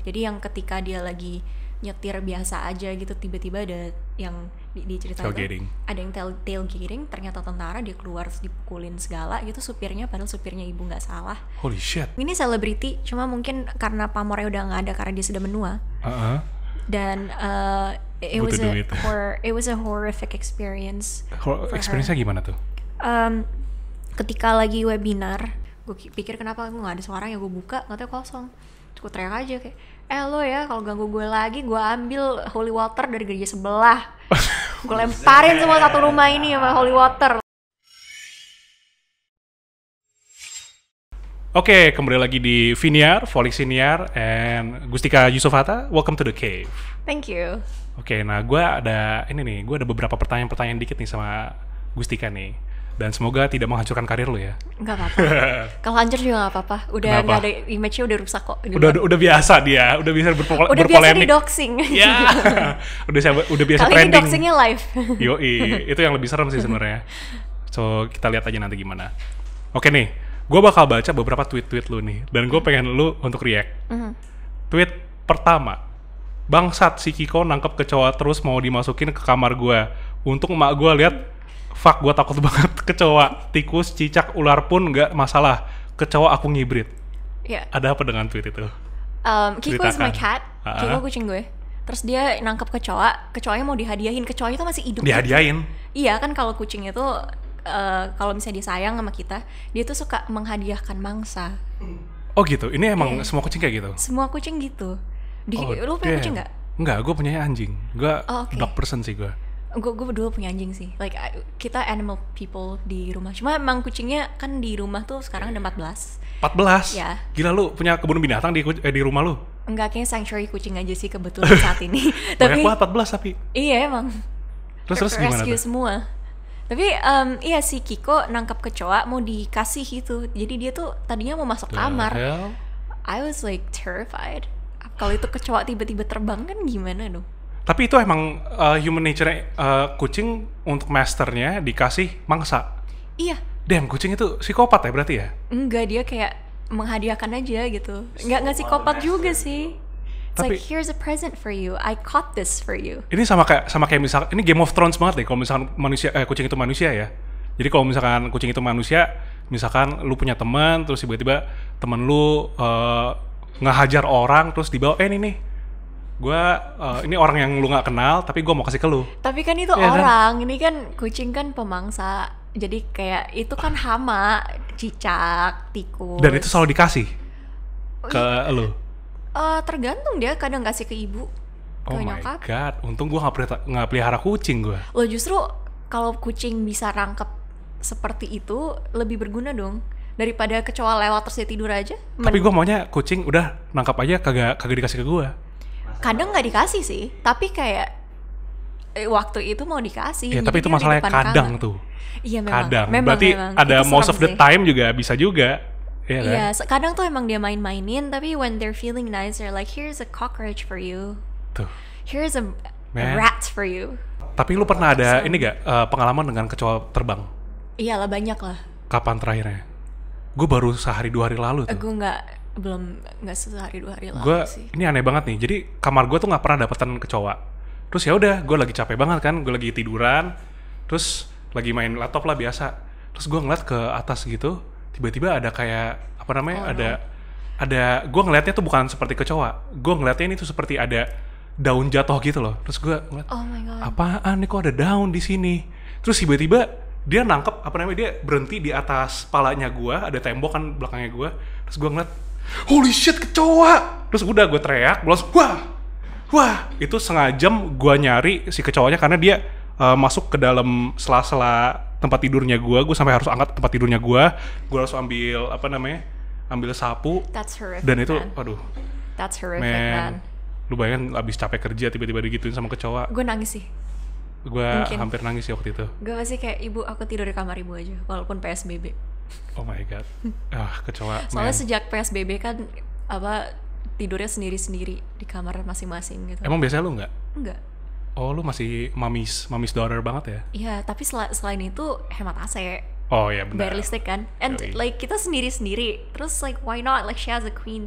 Jadi yang ketika dia lagi nyetir biasa aja gitu, tiba-tiba ada yang di cerita itu Tailgating. ada yang tailgating, ternyata tentara, dia keluar terus dipukulin segala gitu supirnya, padahal supirnya ibu nggak salah. Holy shit. Ini selebriti, cuma mungkin karena pamornya udah nggak ada karena dia sudah menua. Dan it was a horrific experience. Experience-nya gimana tuh? Ketika lagi webinar, gue pikir kenapa gue nggak ada suaranya, gue buka nggak tahu kosong. Terus gue teriak aja kayak, lo ya kalau ganggu gue lagi, gue ambil holy water dari gereja sebelah, gue lemparin semua satu rumah ini sama holy water. Oke, kembali lagi di Viniar, Volix Viniar, and Gustika Yusufata. Welcome to the cave. Thank you. Oke, nah gue ada beberapa pertanyaan dikit nih sama Gustika nih. Dan semoga tidak menghancurkan karir lu ya. Nggak apa-apa. Kalau hancur juga nggak apa-apa. Udah nggak ada, image-nya udah rusak kok. Udah biasa dia, udah bisa berpolemik. Udah biasa di doxing. Ya, udah biasa kali trending. Kali ini doxingnya live. Yoi, itu yang lebih serem sih sebenarnya. So kita lihat aja nanti gimana. Oke nih, gue bakal baca beberapa tweet-tweet lu nih, dan gue pengen lu untuk react. Tweet pertama, bangsat si Kiko nangkep kecoa terus mau dimasukin ke kamar gue. Untung emak gue lihat. Fuck, gue takut banget kecoa, tikus, cicak, ular pun nggak masalah. Kecoa aku ngibrit. Yeah. Ada apa dengan tweet itu? Kiko is my cat. Kiko kucing gue. Terus dia nangkep kecoa, kecoanya mau dihadiahin. Kecoanya itu masih hidup. Dihadiahin? Iya kan, kalau kucing itu kalau misalnya dia sayang sama kita, dia tuh suka menghadiahkan mangsa. Oh gitu? Ini emang semua kucing kayak gitu? Semua kucing gitu. Lu punya kucing nggak? Enggak, gue punya anjing. Gue dog person sih gue. Gue dulu punya anjing sih. Like kita animal people di rumah. Cuma emang kucingnya kan di rumah tuh sekarang ada 14. 14? Ya. Gila, lu punya kebun binatang di rumah lu? Enggak, kayaknya sanctuary kucing aja sih kebetulan saat ini. Banyak banget 14 tapi. Iya emang. Terus gimana rescue tuh? semua. Tapi iya si Kiko nangkap kecoa mau dikasih gitu. Jadi dia tuh tadinya mau masuk kamar. Hell? I was like terrified. Kalau itu kecoa tiba-tiba terbang kan gimana dong? Tapi itu emang human nature kucing untuk masternya dikasih mangsa. Iya. Damn, kucing itu psikopat ya berarti ya? Enggak, dia kayak menghadiahkan aja gitu. Enggak psikopat juga sih. It's like, here's a present for you. I caught this for you. Ini sama kayak misal, ini Game of Thrones banget deh kalau misalkan kucing itu manusia ya. Jadi kalau misalkan kucing itu manusia, misalkan lu punya teman terus tiba-tiba teman lu ngehajar orang terus dibawa nih ini orang yang lu nggak kenal tapi gue mau kasih ke lu. Tapi kan itu orang, ini kan kucing kan pemangsa. Jadi kayak itu kan hama, cicak, tikus. Dan itu selalu dikasih ke lu? Tergantung, dia kadang kasih ke ibu, ke nyokap. Oh my god, untung gue nggak pelihara kucing gue. Lo justru kalau kucing bisa rangkep seperti itu lebih berguna dong daripada kecoa lewat terus dia tidur aja. Tapi gue maunya kucing udah nangkap aja kagak dikasih ke gue. Kadang nggak dikasih sih, tapi kayak waktu itu mau dikasih. Ya tapi itu masalahnya kadang tuh. Iya memang. Kadang. Berarti ada most of the time juga bisa juga. Iya, kan? Kadang tuh emang dia main-mainin, tapi when they're feeling nice, they're like, here's a cockroach for you. Tuh. Here's a rat for you. Tapi lu pernah ada ini gak pengalaman dengan kecoa terbang? Iyalah, banyak lah. Kapan terakhirnya? Gue baru sehari 2 hari lalu tuh. Gue nggak sehari 2 hari lalu sih. Ini aneh banget nih. Jadi kamar gue tuh nggak pernah dapetan kecoa. Terus ya udah, gue lagi capek banget kan. Gue lagi tiduran. Terus lagi main laptop lah biasa. Terus gue ngeliat ke atas gitu. Tiba-tiba ada kayak apa namanya? Ada. Gue ngeliatnya tuh bukan seperti kecoa. Gue ngeliatnya ini tuh seperti ada daun jatuh gitu loh. Terus gue ngeliat, oh my God, apaan nih, kok ada daun di sini? Terus tiba-tiba dia nangkep dia berhenti di atas palanya gue. Ada tembok kan belakangnya gue. Terus gue ngeliat, holy shit, kecoa! Terus udah gue teriak, wah, itu setengah jam gue nyari si kecoanya karena dia masuk ke dalam sela-sela tempat tidurnya gue sampai harus angkat tempat tidurnya gue harus ambil sapu. That's horrific, dan itu, man. aduh. That's horrific, man. Lu bayangin abis capek kerja tiba-tiba digituin sama kecoa. Gue nangis sih. Gue hampir nangis sih waktu itu. Gue pasti kayak, ibu aku tidur di kamar ibu aja, walaupun PSBB. Oh my god, kecoa. Soalnya sejak PSBB kan tidurnya sendiri-sendiri di kamar masing-masing gitu. Emang biasanya lu nggak? Enggak. Oh, lu masih mommy's daughter banget ya? Iya, tapi selain itu hemat AC. Oh iya benar. Bayar listrik kan. And like kita sendiri-sendiri. Terus like why not? Like she has a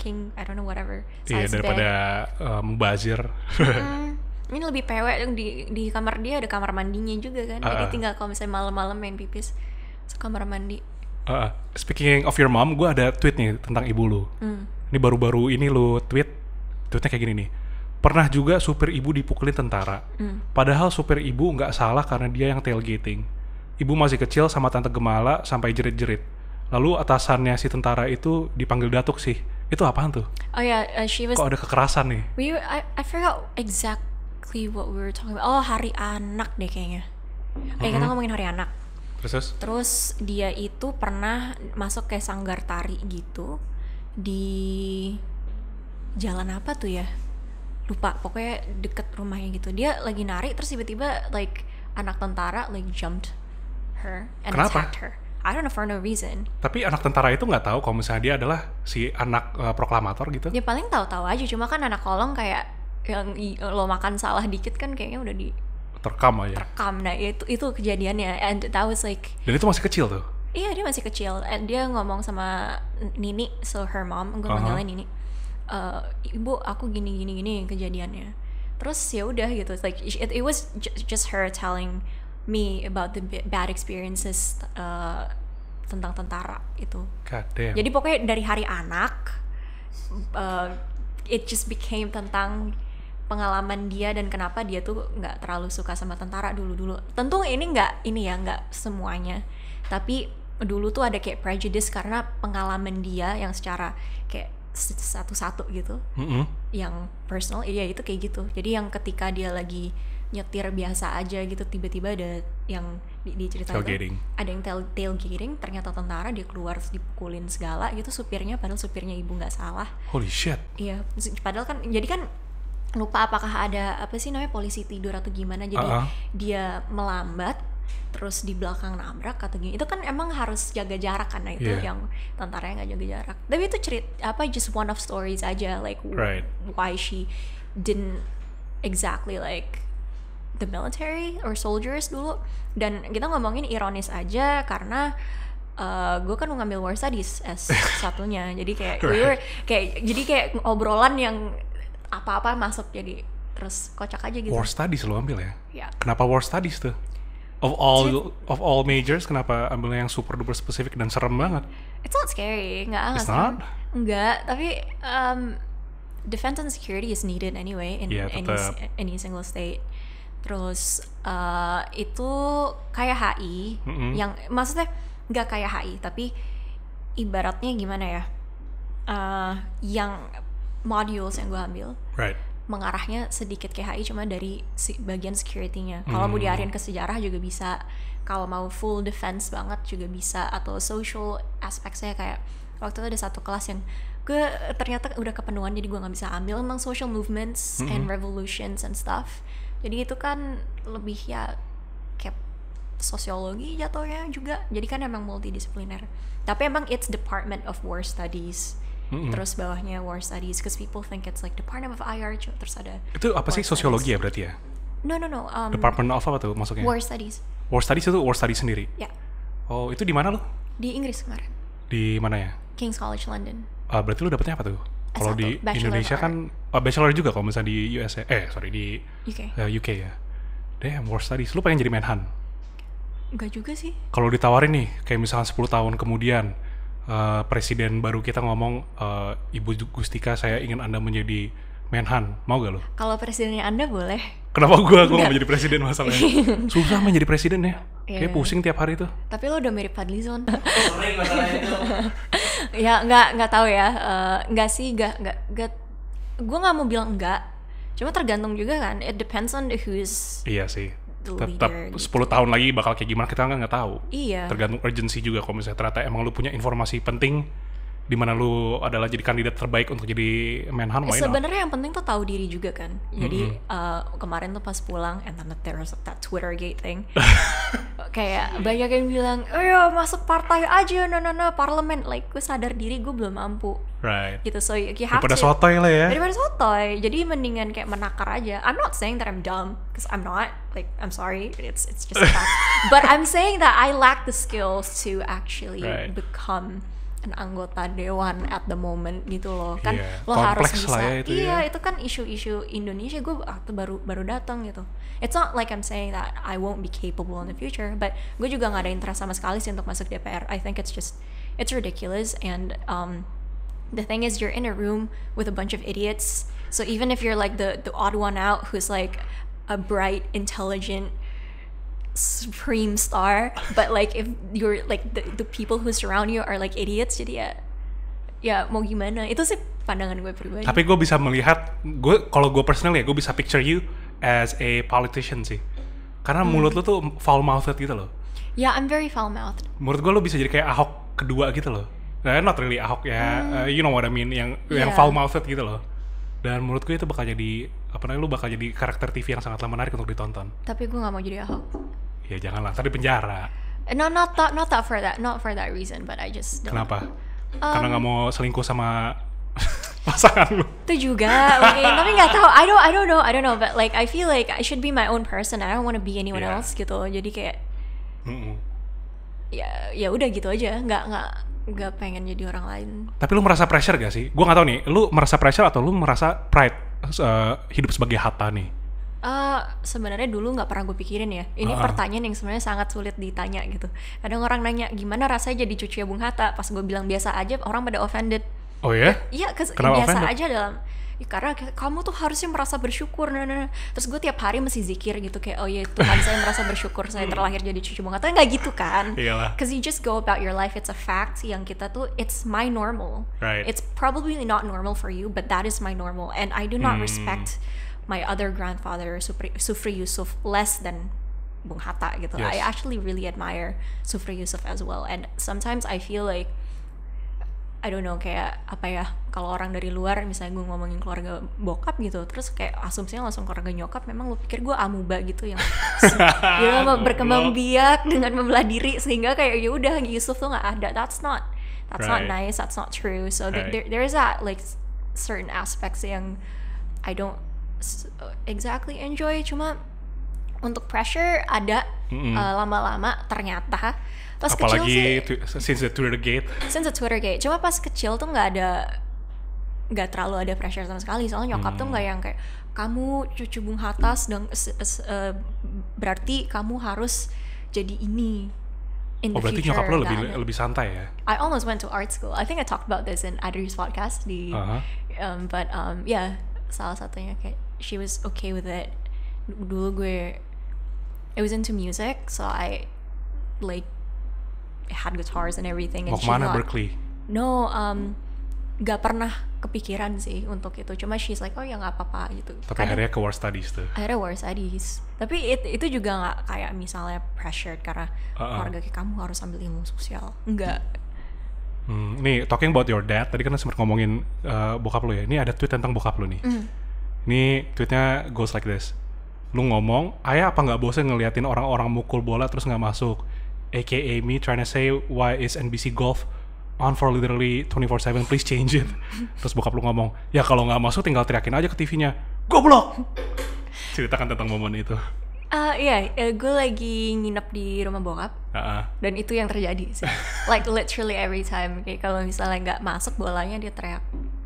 king, I don't know whatever Iya, size daripada mubazir. Ini lebih pewek yang di kamar dia ada kamar mandinya juga kan. Jadi tinggal kalau misalnya malam-malam main pipis ke kamar mandi. Speaking of your mom, gue ada tweet nih tentang ibu lu. Ini baru-baru ini lu tweetnya kayak gini nih. Pernah juga supir ibu dipukulin tentara. Padahal supir ibu nggak salah karena dia yang tailgating. Ibu masih kecil sama tante Gemala sampai jerit-jerit. Lalu atasannya si tentara itu dipanggil datuk sih. Itu apaan tuh? Oh ya, she was. Kok ada kekerasan nih? I forgot exactly what we were talking about. Oh, hari anak deh kayaknya. Kita ngomongin hari anak. Terus dia itu pernah masuk kayak sanggar tari gitu di jalan apa tuh ya? Lupa, pokoknya deket rumahnya gitu. Dia lagi nari terus tiba-tiba like anak tentara like jumped her and attacked her. I don't know, for no reason. Tapi anak tentara itu nggak tahu kalau misalnya dia adalah si anak proklamator gitu? Dia paling tahu-tahu aja, cuma kan anak kolong kayak yang lo makan salah dikit kan kayaknya udah terekam aja. Nah itu kejadiannya, and that was like. Dan itu masih kecil tuh? Iya, dia masih kecil. And dia ngomong sama Nini, so her mom, gue manggilnya Nini. Ibu, aku gini kejadiannya. Terus ya udah gitu, like it was just her telling me about the bad experiences tentang tentara itu. God damn. Jadi pokoknya dari hari anak, it just became tentang pengalaman dia dan kenapa dia tuh nggak terlalu suka sama tentara dulu. Tentu ini nggak semuanya, tapi dulu tuh ada kayak prejudice karena pengalaman dia yang secara kayak satu-satu gitu, yang personal, iya itu kayak gitu. Jadi yang ketika dia lagi nyetir biasa aja gitu, tiba-tiba ada yang diceritain ada yang tailgating, ternyata tentara, dia keluar terus dipukulin segala gitu supirnya, padahal supirnya ibu nggak salah. Holy shit. Iya, padahal kan jadi kan lupa apakah ada apa sih namanya polisi tidur atau gimana, jadi dia melambat terus di belakang nabrak atau gini. Itu kan emang harus jaga jarak kan, itu yang tentaranya nggak jaga jarak. Tapi itu just one of stories aja, like why she didn't exactly like the military or soldiers dulu. Dan kita ngomongin ironis aja karena gue kan ngambil war studies S1-nya, jadi kayak kayak obrolan yang apa-apa masuk jadi terus kocak aja gitu. War studies lo ambil ya? Yeah. Kenapa war studies tuh? Of all majors, kenapa ambilnya yang super duper spesifik dan serem banget? It's not scary, It's not? Enggak, tapi defense and security is needed anyway in any single state. Terus itu kayak HI, yang maksudnya nggak kayak HI, tapi ibaratnya gimana ya? Yang modules yang gue ambil, mengarahnya sedikit kayak HI, cuma dari bagian security-nya. Kalau mau diarahin ke sejarah juga bisa, kalau mau full defense banget juga bisa, atau social aspect-nya kayak waktu itu ada satu kelas yang gue ternyata udah kepenuhan, jadi gue nggak bisa ambil tentang social movements and revolutions and stuff. Jadi itu kan lebih ya kayak sosiologi jatuhnya juga, jadi kan emang multidisipliner. Tapi emang it's Department of War Studies. Terus bawahnya War Studies, because people think it's like Department of IR, terus ada itu apa sih, sosiologi ya berarti ya? No. Department of apa tuh maksudnya? War Studies. War Studies itu War Studies sendiri? Ya. Oh, itu di mana lo? Di Inggris kemarin. Di mana ya? King's College London. Berarti lo dapetnya apa tuh? Kalau di Indonesia kan bachelor juga, kalau misalnya di USA, di UK ya. Damn, War Studies. Lo pengen jadi menhan? Enggak juga sih. Kalau ditawarin nih, kayak misalnya 10 tahun kemudian, presiden baru kita ngomong, Ibu Gustika, saya ingin Anda menjadi menhan, mau gak lo? Kalau presidennya Anda boleh. Kenapa gue gak mau jadi presiden masalahnya? Susah menjadi presiden ya, kayak pusing tiap hari tuh. Tapi lo udah mirip Fadlizon. Sering masalahnya itu. Ya nggak tahu ya, nggak sih, nggak. Gue nggak mau bilang enggak, cuma tergantung juga kan. It depends on who's. Iya sih. Tetap 10 tahun lagi bakal kayak gimana kita nggak tahu. Iya. Tergantung urgency juga, kalau misalnya ternyata emang lu punya informasi penting di mana lu adalah jadi kandidat terbaik untuk jadi menhan, why not? Sebenarnya yang penting tuh tahu diri juga kan. Jadi kemarin tuh pas pulang, and then there was that Twittergate thing. Kayak banyak yang bilang, ayo masuk partai aja, no, parlemen. Like gue sadar diri gue belum mampu. Right. Gitu, so you have daripada sotoy lah ya. Daripada sotoy, jadi mendingan kayak menakar aja. I'm not saying that I'm dumb, because I'm not. Like, I'm sorry, it's just a fact. But I'm saying that I lack the skills to actually become an anggota dewan at the moment gitu loh kan. Iya, Lo harus kompleks bisa lah ya itu ya. itu kan isu-isu Indonesia. Gue baru datang gitu. It's not like I'm saying that I won't be capable in the future, but gue juga nggak ada interest sama sekali sih untuk masuk DPR. I think it's ridiculous, and the thing is you're in a room with a bunch of idiots, so even if you're like the odd one out who's like a bright, intelligent, supreme star, but like if you're like the people who surround you are like idiots, jadi ya mau gimana. Itu sih pandangan gue pribadi. Tapi gue bisa melihat, kalau gue personally ya, gue bisa picture you as a politician sih, karena mulut lo tuh foul mouthed gitu loh. Yeah, I'm very foul mouthed. Menurut gue lo bisa jadi kayak Ahok kedua gitu loh. Nah, not really Ahok ya, you know what I mean, yang Yeah. foul mouthed gitu loh. Dan menurut gue itu bakal jadi lu bakal jadi karakter TV yang sangatlah menarik untuk ditonton. Tapi gue nggak mau jadi Ahok. Ya janganlah, tadi penjara. No, not for that reason, but I just don't. Kenapa? Karena nggak mau selingkuh sama pasangan lu. Itu juga mungkin, tapi nggak tahu. I don't know, but like I feel like I should be my own person. I don't want to be anyone Yeah. else gitu. Jadi kayak ya udah gitu aja. Nggak pengen jadi orang lain. Tapi lu merasa pressure gak sih? Gua nggak tahu nih, lu merasa pressure atau lu merasa pride hidup sebagai Hatta nih? Sebenarnya dulu nggak pernah gue pikirin ya. Ini pertanyaan yang sebenarnya sangat sulit ditanya gitu. Kadang orang nanya gimana rasanya jadi cucunya Bung Hatta. Pas gue bilang biasa aja, orang pada offended. Oh ya? Iya, Kenapa biasa offended? aja karena kamu tuh harusnya merasa bersyukur. Terus gue tiap hari mesti zikir gitu kayak, oh ya Tuhan, saya merasa bersyukur saya terlahir jadi cucu Bung Hatta. Nggak gitu kan? Iyalah. Cause you just go about your life, it's a fact yang kita tuh, it's my normal. Right. It's probably not normal for you, but that is my normal, and I do not respect my other grandfather Sufri Yusuf less than Bung Hatta gitu. Yes. I actually really admire Sufri Yusuf as well, and sometimes I feel like I don't know, kayak apa ya, kalau orang dari luar misalnya gue ngomongin keluarga bokap gitu, terus kayak asumsinya langsung keluarga nyokap, memang lu pikir gue amuba gitu yang berkembang biak dengan membelah diri sehingga kayak ya udah Yusuf tuh nggak ada. That's not Right. nice, that's not true. So Right. there is that like certain aspects yang I don't exactly enjoy. Cuma untuk pressure ada lama-lama ternyata. Pas kecil sih, Apalagi since the Twitter gate. Cuma pas kecil tuh nggak terlalu ada pressure sama sekali. Soalnya nyokap tuh nggak yang kayak, kamu cucu Bung Hatta berarti kamu harus jadi ini in the berarti future. nyokap lo Nggak ada. lebih santai ya? I almost went to art school. I think I talked about this in Adri's podcast but yeah, salah satunya kayak she was okay with it. Dulu I was into music, so I like had guitars and everything. Mau And kemana, Berkeley? No, gak pernah kepikiran sih untuk itu. Cuma she's like, oh ya nggak apa-apa gitu. Tapi akhirnya ke War Studies tuh. Akhirnya war studies. Tapi itu juga nggak kayak misalnya pressured karena keluarga kayak kamu harus ambil ilmu sosial. Enggak. Nih, talking about your dad, tadi kan sempat ngomongin bokap lo ya. Ini ada tweet tentang bokap lo nih. Ini tweetnya goes like this. Lu ngomong, ayah apa nggak bosan ngeliatin orang-orang mukul bola terus nggak masuk? AKA me trying to say why is NBC Golf on for literally 24/7, please change it. Terus bokap lu ngomong, ya kalau nggak masuk tinggal teriakin aja ke TV-nya, goblok. Ceritakan tentang momen itu. Gue lagi nginep di rumah bokap. Dan itu yang terjadi sih. Like literally every time. Kayak kalau misalnya nggak masuk bolanya dia teriak.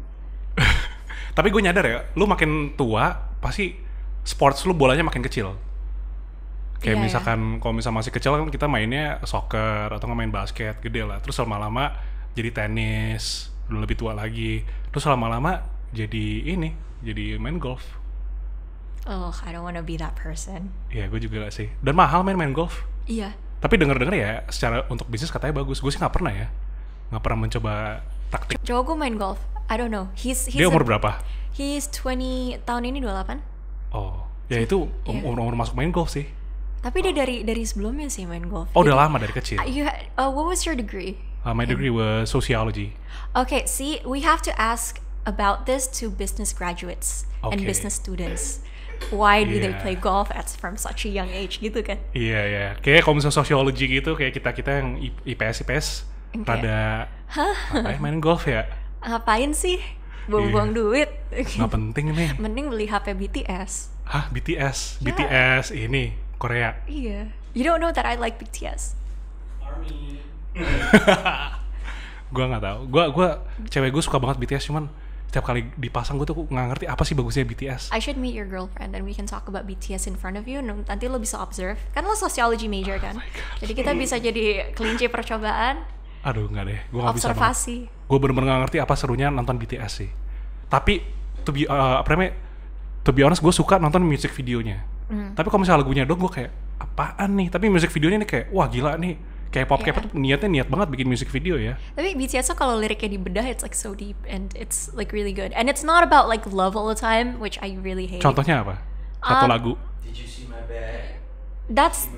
Tapi gue nyadar ya, lu makin tua pasti sports lu bolanya makin kecil. Kayak Iya, misalkan kalau misalnya masih kecil kan kita mainnya soccer atau nggak main basket gede lah. Terus lama-lama jadi tenis, udah lebih tua lagi. Terus lama-lama jadi main golf. Oh, I don't wanna be that person. Iya, gue juga gak sih. Dan mahal main golf. Iya. Tapi denger-denger ya, secara untuk bisnis katanya bagus. Gue sih nggak pernah ya, nggak pernah mencoba taktik. Coba gue main golf. I don't know. Dia umur berapa? He's 20, tahun ini 28. Oh, ya itu umur masuk main golf sih. Tapi dia dari sebelumnya sih main golf. Oh, udah lama dari kecil. What was your degree? My degree was sociology. Okay, see, we have to ask about this to business graduates and Okay. business students. Why do they Yeah. play golf from such a young age gitu kan? Iya. Kayak kalau misalnya sociology gitu, kayak kita yang IPS pada apa ya, main golf ya. Ngapain sih? Buang-buang duit. Nggak penting nih. Mending beli HP BTS. Hah, BTS? Yeah. BTS ini Korea. Iya. You don't know that I like BTS. Gue nggak tahu. Gue cewek gue suka banget BTS, cuman setiap kali dipasang gue tuh nggak ngerti apa sih bagusnya BTS. I should meet your girlfriend and we can talk about BTS in front of you. Nanti lo bisa observe. Kan lo sociology major kan? Jadi kita bisa jadi kelinci percobaan. Aduh nggak deh, gue nggak bisa. Observasi. Gue bener-bener nggak ngerti apa serunya nonton BTS sih. Tapi to be honest, gue suka nonton music videonya. Tapi kalau misalnya lagunya dong, gue kayak apaan nih? Tapi music videonya nih kayak wah gila nih. K-pop tuh niat banget bikin music video ya. Tapi BTS tuh kalau liriknya dibedah, it's like so deep and it's like really good. And it's not about like love all the time, which I really hate. Contohnya apa? Satu lagu. Did you see my bag? That's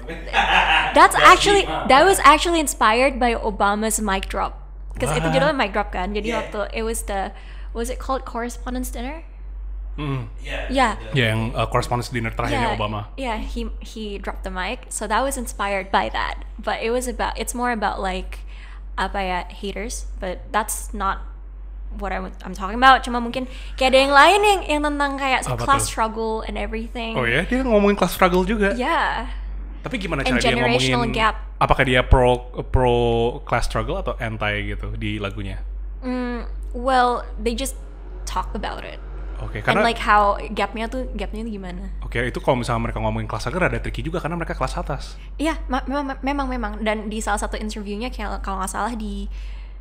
that was actually inspired by Obama's mic drop. Because itu judulnya mic drop kan. Jadi waktu was it called Correspondence Dinner? Yeah. Ya yang correspondence dinner terakhirnya Obama. Yeah, he dropped the mic. So that was inspired by that. But it's more about like apa ya, haters, but that's not what I'm talking about. Cuma mungkin kayak ada yang lain yang tentang kayak class struggle and everything. Oh ya, dia ngomongin class struggle juga. Yeah. Tapi gimana And cara dia generational ngomongin gap. apakah dia pro class struggle atau anti gitu di lagunya? Well, they just talk about it. Oke, And karena like how gapnya tuh gimana? Oke, itu kalau misalnya mereka ngomongin kelas struggle ada tricky juga karena mereka kelas atas. Iya, memang. Dan di salah satu interviewnya kayak kalau nggak salah di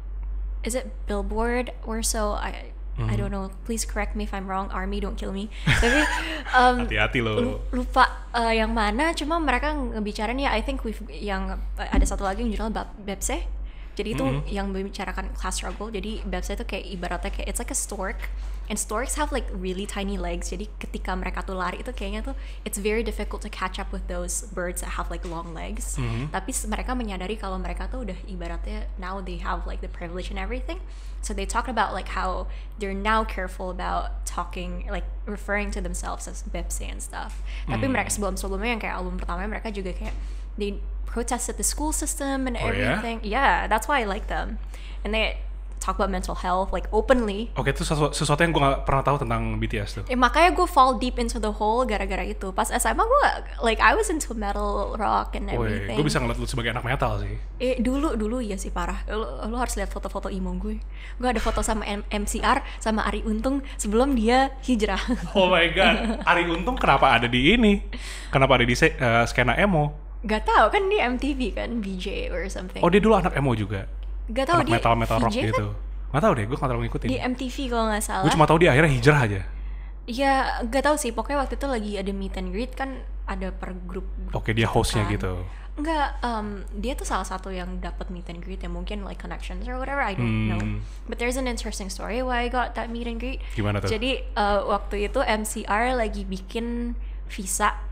is it Billboard or so? I don't know. Please correct me if I'm wrong. Army don't kill me. Tapi Hati-hati loh. lupa yang mana. Cuma mereka ngebicarain ya. I think yang ada satu lagi yang judulnya Bepse. Jadi itu yang membicarakan class struggle. Jadi Bepse itu kayak ibaratnya kayak it's like a stork. And storks have like really tiny legs. Jadi ketika mereka tuh lari itu kayaknya tuh it's very difficult to catch up with those birds that have like long legs. Tapi mereka menyadari kalau mereka tuh udah ibaratnya now they have like the privilege and everything. So they talk about like how they're now careful about talking like referring to themselves as Bepse and stuff. Tapi mereka sebelumnya yang kayak album pertamanya mereka juga kayak they protested the school system and everything. Yeah, that's why I like them. And they talk about mental health like openly. Oke, itu sesuatu yang gue gak pernah tahu tentang BTS tuh. Makanya gue fall deep into the hole gara-gara itu. Pas SMA gue like I was into metal rock and everything. Gue bisa ngeliat lu sebagai anak metal sih. Dulu ya sih parah. Lu harus lihat foto-foto emo gue. Gue ada foto sama MCR sama Arie Untung sebelum dia hijrah. Oh my god, Arie Untung kenapa ada di ini? Kenapa ada di skena emo? Gak tau kan dia MTV kan, VJ or something. Oh dia dulu anak emo juga. Gak tau dia metal rock VJ gitu. Kan? Gak tau deh, gue gak terlalu ngikutin. Di MTV kalau nggak salah. Gue cuma tahu dia akhirnya hijrah aja. Ya gak tau sih, pokoknya waktu itu lagi ada meet and greet kan, ada per grup. Oke, dia hostnya kan. gitu. Enggak, dia tuh salah satu yang dapat meet and greet ya, mungkin like connections or whatever, I don't know. But there's an interesting story why I got that meet and greet. Gimana tuh? Jadi waktu itu MCR lagi bikin visa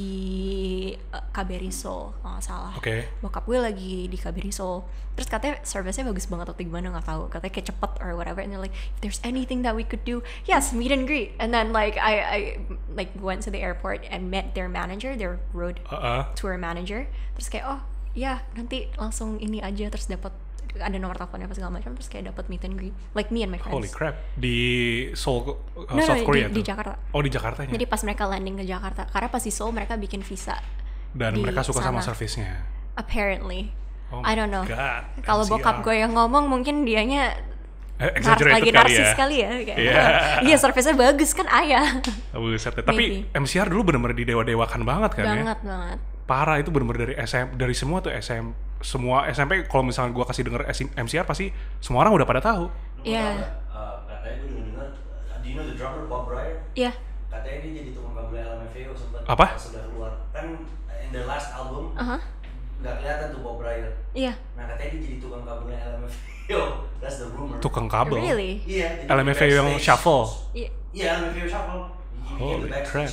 di KBRI Seoul kalau nggak salah. Oke. Bokap gue lagi di KBRI Seoul. Terus katanya service-nya bagus banget atau gimana nggak tahu. Katanya kayak cepet or whatever. And they're like, if there's anything that we could do, yes, meet and greet. And then like I like went to the airport and met their manager, their road tour manager. Terus kayak oh ya nanti langsung ini aja, terus dapat ada nomor teleponnya apa segala macam, terus kayak dapat meet and greet like me and my friends. Holy crap, di Seoul, No, South Korea di Jakarta. Oh di Jakartanya. Jadi pas mereka landing ke Jakarta, karena pas di Seoul mereka bikin visa. Dan mereka suka sama servisnya. Apparently, Oh I don't know. Kalau MCR. bokap gue yang ngomong mungkin dianya exaggerated lagi narsis kali ya. Iya, service-nya bagus kan ayah. Buset ya. Tapi MCR dulu bener-bener didewa-dewakan banget kan Banget. Parah, itu bener-bener dari semua tuh semua SMP kalau misalnya gue kasih denger MCR pasti semua orang udah pada tahu. Iya. Katanya gue dengar, do you know the drummer Bob Breyer? Iya. Katanya dia jadi tukang kabel LMFAO sempat. Apa? Sudah keluar kan in the last album. Nggak kelihatan tuh Bob Breyer. Iya. Nah katanya dia jadi tukang kabel LMFAO. That's the rumor. Tukang kabel. Really? Iya. LMFAO yang shuffle. Iya, LMFAO shuffle. Holy crap.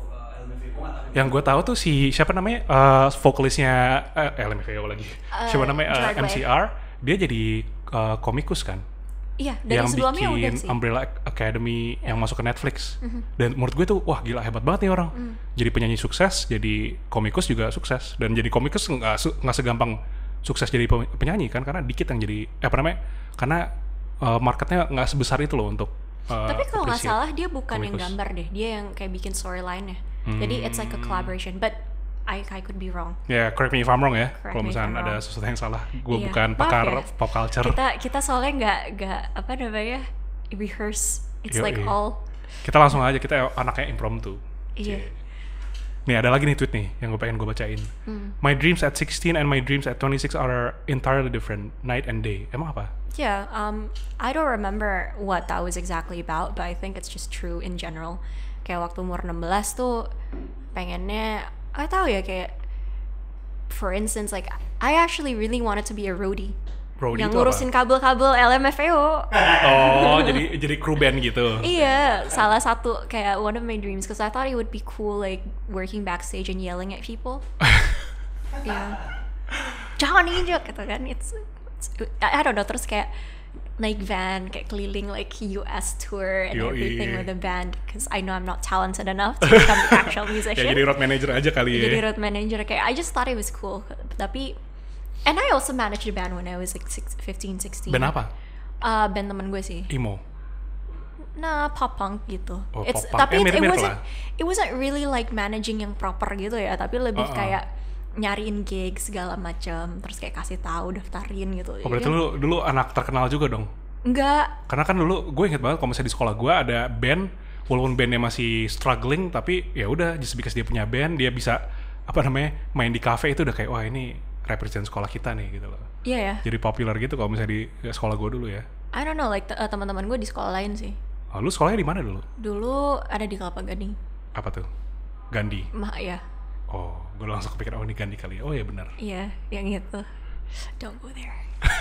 LMFAO. Yang gue tahu tuh si siapa namanya vokalisnya LMFAO lagi. Siapa namanya MCR, dia jadi komikus kan. Iya, dari yang sebelumnya udah bikin sih. Umbrella Academy yang masuk ke Netflix. Dan menurut gue tuh wah gila hebat banget nih orang. Jadi penyanyi sukses, jadi komikus juga sukses. Dan jadi komikus nggak segampang sukses jadi penyanyi kan, karena dikit yang jadi karena marketnya nggak sebesar itu loh untuk Tapi kalau nggak salah dia bukan yang komikus. gambar deh, dia yang kayak bikin storyline-nya. Jadi it's like a collaboration. But I could be wrong. Ya, correct me if I'm wrong ya. Correct Kalau me if I'm misalnya ada wrong. sesuatu yang salah, gue Iya. bukan Maaf pakar ya. pop culture. Kita soalnya nggak apa namanya rehearse. It's like Yoi. all. Kita langsung aja, kita anaknya impromptu. Iya. Nih ada lagi nih tweet nih yang gue pengen gue bacain. My dreams at 16 and my dreams at 26 are entirely different, night and day. Emang apa? Yeah, I don't remember what that was exactly about, but I think it's just true in general. Kayak waktu umur 16 tuh pengennya, I tahu ya kayak, for instance, like I actually really wanted to be a roadie. Roadie Yang itu ngurusin apa? kabel-kabel LMFAO. Oh, jadi kru band gitu. Iya, salah satu kayak one of my dreams, because I thought it would be cool like working backstage and yelling at people. Iya. Jangan injek gitu kan. I don't know, terus kayak naik van kayak keliling like US tour and Yoi. everything with a band, because I know I'm not talented enough to become an actual Ya musician. jadi road manager aja kali ya. Jadi road manager kayak I just thought it was cool. Tapi and I also managed a band when I was like 15, 16. Band apa? Band temen gue sih. Emo. Nah, pop punk gitu. Oh, It's pop punk. tapi it Mirip-mirip wasn't lah. it wasn't really like managing yang proper gitu ya, tapi lebih Uh-uh. kayak nyariin gig segala macam, terus kayak kasih tahu, daftarin gitu. Oh berarti lu dulu anak terkenal juga dong? Enggak. Karena kan dulu gue inget banget kalau misalnya di sekolah gue ada band, walaupun bandnya masih struggling, tapi ya udah just because dia punya band, dia bisa apa namanya main di cafe itu udah kayak wah ini represent sekolah kita nih gitu loh. Iya ya. Jadi populer gitu kalau misalnya di sekolah gue dulu ya. I don't know, like teman-teman gue di sekolah lain sih. Oh, lu sekolahnya di mana dulu? Dulu ada di Kelapa Gading. Apa tuh? Gandhi. Ya. Oh, gue langsung kepikiran oh ini Gandhi kali. Oh ya benar. Iya, yang itu. Don't go there.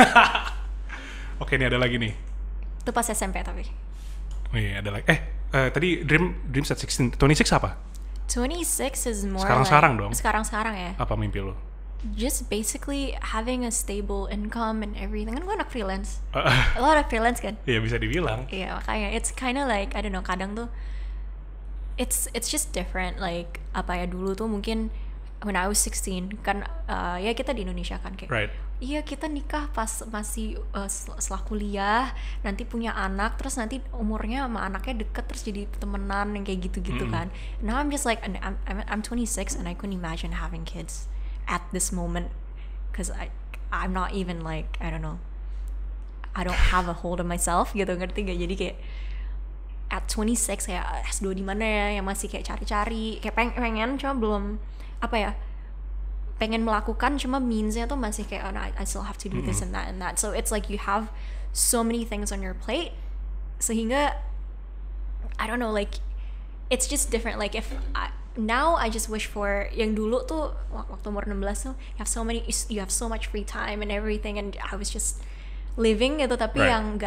Oke, ini ada lagi nih. Itu pas SMP tapi. Nih ada lagi. Tadi dreams at 16, 26 apa? 26 is more Sekarang-sekarang like, dong. Sekarang-sekarang ya. Apa mimpi lu? Just basically having a stable income and everything. Kan gue anak freelance. A lot of freelance kan. Ya bisa dibilang. Iya, makanya it's kind of like I don't know, kadang tuh it's just different, like apa ya, dulu tuh mungkin when I was 16 kan ya kita di Indonesia kan kayak Right. iya kita nikah pas masih setelah kuliah, nanti punya anak, terus nanti umurnya sama anaknya deket, terus jadi temenan yang kayak gitu-gitu kan. Now I'm just like I'm 26 and I couldn't imagine having kids at this moment, because I'm not even like I don't know, I don't have a hold of myself gitu, ngerti gak? Jadi kayak at 26 kayak S2 di mana ya, yang masih kayak cari-cari, kayak pengen cuma belum apa ya, pengen melakukan cuma meansnya tuh masih kayak oh, no, I still have to do this and that. So it's like you have so many things on your plate, sehingga I don't know, like it's just different. Like now I just wish for yang dulu tuh waktu umur 16 tuh you have so much free time and everything, and I was just living gitu, tapi Right. yang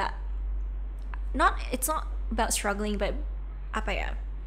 it's not about struggling, but apa ya,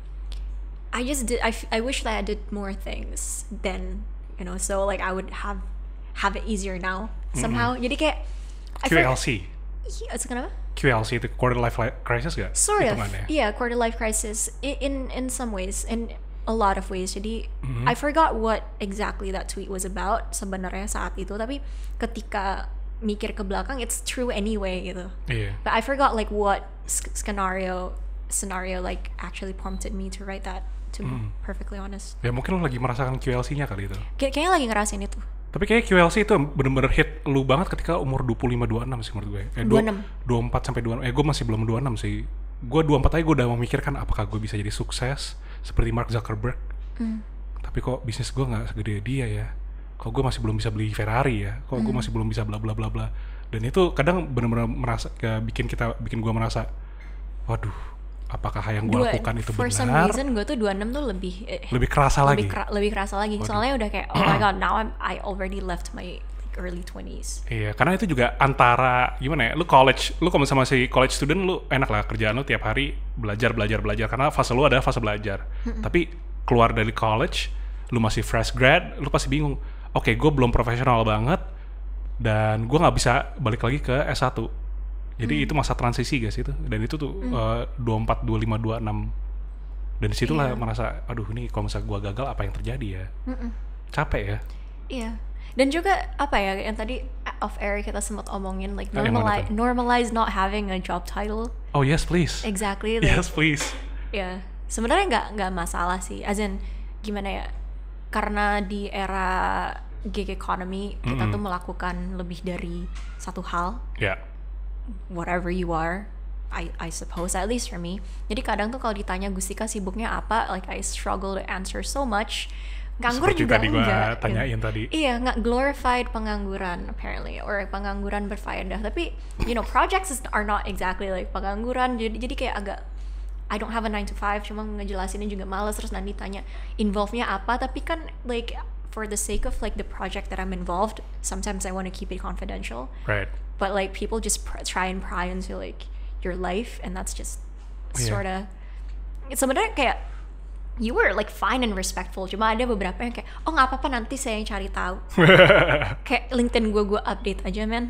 I wish that I did more things then, you know, so like I would have it easier now somehow. Jadi kayak I forgot- QLC. Iya, itu kenapa? QLC itu quarter life crisis gak? Sort of, Hitungannya. yeah, quarter life crisis in some ways, in a lot of ways. Jadi I forgot what exactly that tweet was about sebenarnya saat itu, tapi ketika mikir ke belakang it's true anyway gitu. Iya. But I forgot like what scenario like actually prompted me to write that, to be perfectly honest. Ya mungkin lo lagi merasakan QLC-nya kali itu. Kayaknya lagi ngerasain itu. Tapi kayaknya QLC itu bener-bener hit lu banget ketika umur 25-26 sih menurut gue. 24 sampai 26. Gue masih belum 26 sih. Gue 24 aja gue udah memikirkan apakah gue bisa jadi sukses seperti Mark Zuckerberg. Tapi kok bisnis gue gak segede dia ya. Kok gue masih belum bisa beli Ferrari ya. Kok gue masih belum bisa bla bla bla bla. Dan itu kadang bener-bener merasa bikin gue merasa waduh, apakah yang gue lakukan itu For some benar? reason gue tuh 26 tuh Lebih kerasa lagi. lebih kerasa lagi. Waduh. Soalnya udah kayak oh my god, now I already left my early 20s. Iya, karena itu juga antara gimana ya, lu college, lu kalau sama si college student lu enak lah kerjaan lu tiap hari belajar karena fase lu ada fase belajar. Tapi keluar dari college, lu masih fresh grad, lu pasti bingung. Oke, gue belum profesional banget dan gue nggak bisa balik lagi ke S1. Jadi itu masa transisi guys itu, dan itu tuh 24, 25, 26. Dan disitulah merasa, aduh ini kalau misalnya gue gagal apa yang terjadi ya? Capek ya. Iya. Dan juga apa ya, yang tadi off air kita sempat omongin like Yang mana tuh? normalize not having a job title. Oh yes please. Exactly. Like, Yes please. ya sebenarnya nggak masalah sih. As in gimana ya? karena di era gig economy kita tuh melakukan lebih dari satu hal. Ya. Whatever you are, I suppose, at least for me. Jadi kadang tuh kalau ditanya Gustika sibuknya apa, like I struggle to answer so much. Nganggur Seperti juga tadi gua enggak. tanyain tadi. Iya, nggak glorified pengangguran apparently, or pengangguran berfaedah. Tapi projects are not exactly like pengangguran. Jadi kayak agak I don't have a 9 to 5, cuma ngejelasinnya juga males. Terus nanti tanya involve-nya apa, tapi kan like for the sake of like the project that I'm involved, sometimes I want to keep it confidential. Right. But like people just try and pry into like your life, and that's just sorta. Sebenarnya kayak you were like fine and respectful, cuma ada beberapa yang kayak oh nggak apa-apa nanti saya yang cari tahu. Kayak LinkedIn gue update aja men.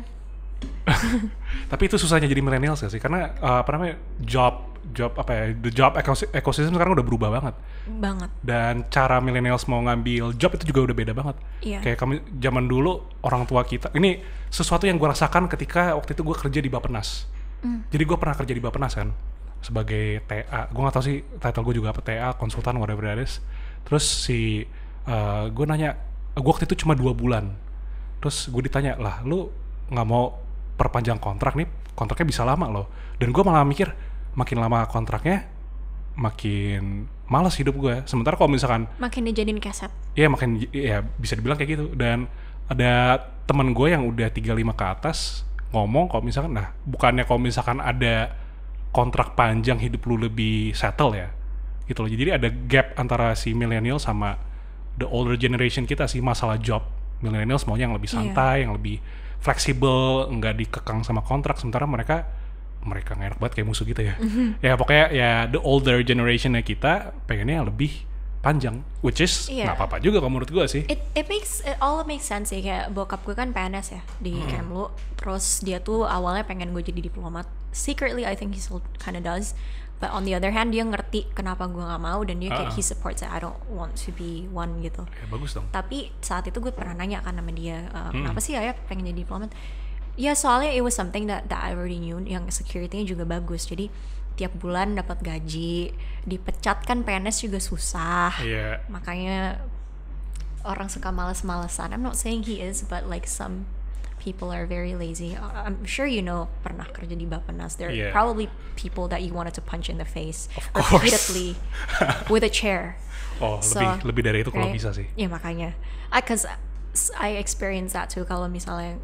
Tapi itu susahnya jadi millennials gak sih? Karena job the job ecosystem sekarang udah berubah banget. Dan cara millennials mau ngambil job itu juga udah beda banget. Kayak kami zaman dulu orang tua kita, ini sesuatu yang gue rasakan ketika waktu itu gue kerja di Bappenas. Jadi gue pernah kerja di Bappenas kan sebagai TA. Gue nggak tahu sih title gue juga apa, TA, konsultan, whatever that is. Terus gue nanya, gue waktu itu cuma 2 bulan. Terus gue ditanya, lah lu nggak mau perpanjang kontrak nih, kontraknya bisa lama loh. Dan gue malah mikir, makin lama kontraknya, makin malas hidup gue. Sementara kalau misalkan makin dijadiin keset. Iya, makin ya bisa dibilang kayak gitu. Dan ada teman gue yang udah 35 ke atas ngomong kalau misalkan, nah bukannya kalau misalkan ada kontrak panjang hidup lu lebih settle ya, gitu loh. Jadi ada gap antara si millennial sama the older generation kita sih masalah job. Millennials maunya yang lebih santai, yang lebih fleksibel, nggak dikekang sama kontrak. Sementara mereka nggak enak banget kayak musuh gitu ya. Ya pokoknya ya the older generationnya kita pengennya yang lebih panjang, which is nggak apa-apa juga kalau menurut gue sih. It all makes sense sih. Kayak bokap gue kan PNS ya di Kemlu, terus dia tuh awalnya pengen gue jadi diplomat. Secretly I think he still kinda does, but on the other hand dia ngerti kenapa gue nggak mau, dan dia kayak he supports it. I don't want to be one gitu. Ya bagus dong. Tapi saat itu gue pernah nanya kan sama dia, kenapa sih ayah pengen jadi diplomat? Ya soalnya it was something that I already knew, yang security-nya juga bagus. Jadi tiap bulan dapat gaji, dipecat kan PNS juga susah. Makanya orang suka males-malesan. I'm not saying he is, but like some people are very lazy. I'm sure pernah kerja di Bappenas. There are probably people that you wanted to punch in the face repeatedly with a chair. Oh, so, lebih dari itu kalau bisa sih. Ya makanya, because I experience that too. Kalau misalnya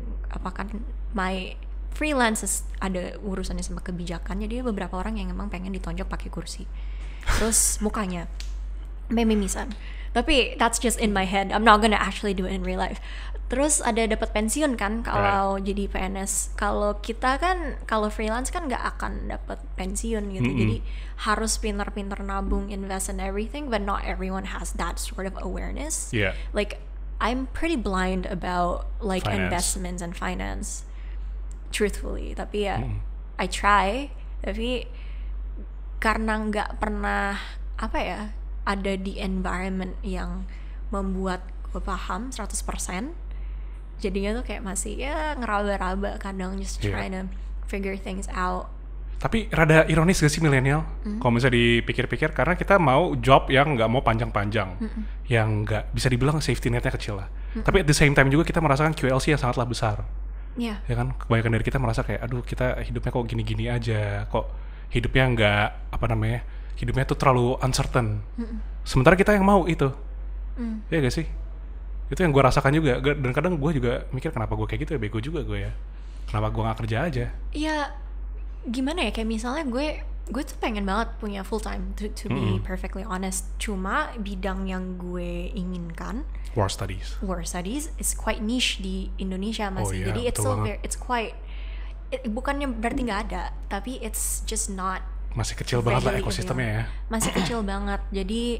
my freelance ada urusannya sama kebijakannya, dia beberapa orang yang emang pengen ditonjok pakai kursi, terus mukanya mimisan. Tapi that's just in my head. I'm not gonna actually do it in real life. Terus ada dapat pensiun kan kalau jadi PNS. Kalau kita kan, kalau freelance kan nggak akan dapat pensiun gitu. Jadi harus pintar-pintar nabung, invest and everything. But not everyone has that sort of awareness. Like I'm pretty blind about like investments and finance, truthfully. Tapi ya I try. Tapi karena nggak pernah ada di environment yang membuat gue paham 100%, jadinya tuh kayak masih ngeraba-raba kadang, just trying to figure things out. Tapi rada ironis gak sih milenial kalau misalnya dipikir-pikir, karena kita mau job yang nggak mau panjang-panjang, yang nggak bisa dibilang safety netnya kecil lah. Tapi at the same time juga kita merasakan QLC yang sangatlah besar. Ya kan, kebanyakan dari kita merasa kayak aduh kita hidupnya kok gini-gini aja, kok hidupnya nggak hidupnya tuh terlalu uncertain. Sementara kita yang mau itu. Ya gak sih? Itu yang gue rasakan juga. Dan kadang gue juga mikir kenapa gue kayak gitu ya, bego juga gue ya. Kenapa gue gak kerja aja? Ya gimana ya, kayak misalnya gue tuh pengen banget punya full time to be perfectly honest. Cuma bidang yang gue inginkan, War studies is quite niche di Indonesia masih. Jadi it's quite bukannya berarti nggak ada, tapi it's just not, masih kecil banget lah ekosistemnya ya. Masih kecil banget. Jadi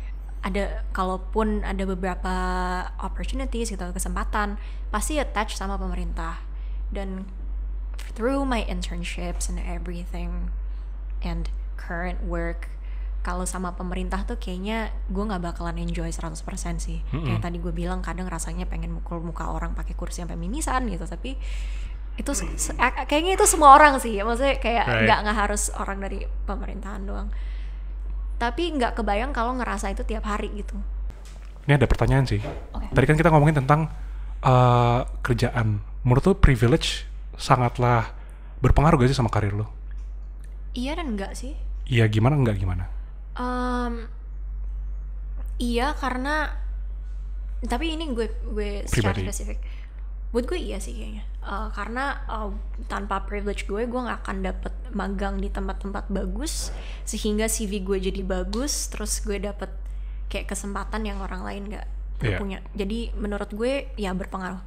kalaupun ada beberapa opportunities gitu, kesempatan, pasti attach sama pemerintah. Dan through my internships and everything and current work, kalau sama pemerintah tuh kayaknya gue nggak bakalan enjoy 100% sih. Kayak tadi gue bilang, kadang rasanya pengen mukul muka orang pakai kursi sampai mimisan gitu. Tapi itu kayaknya itu semua orang sih, maksudnya kayak nggak harus orang dari pemerintahan doang. Tapi nggak kebayang kalau ngerasa itu tiap hari gitu. Ini ada pertanyaan sih. Oke. Tadi kan kita ngomongin tentang kerjaan. Menurut lo privilege sangatlah berpengaruh gak sih sama karir lo? Iya dan enggak sih. Iya gimana, enggak gimana? Iya karena, tapi ini gue secara Pribadi. spesifik. Buat gue iya sih kayaknya. Karena tanpa privilege gue nggak akan dapet magang di tempat-tempat bagus, sehingga CV gue jadi bagus, terus gue dapet kayak kesempatan yang orang lain nggak Iya. punya. Jadi menurut gue ya berpengaruh.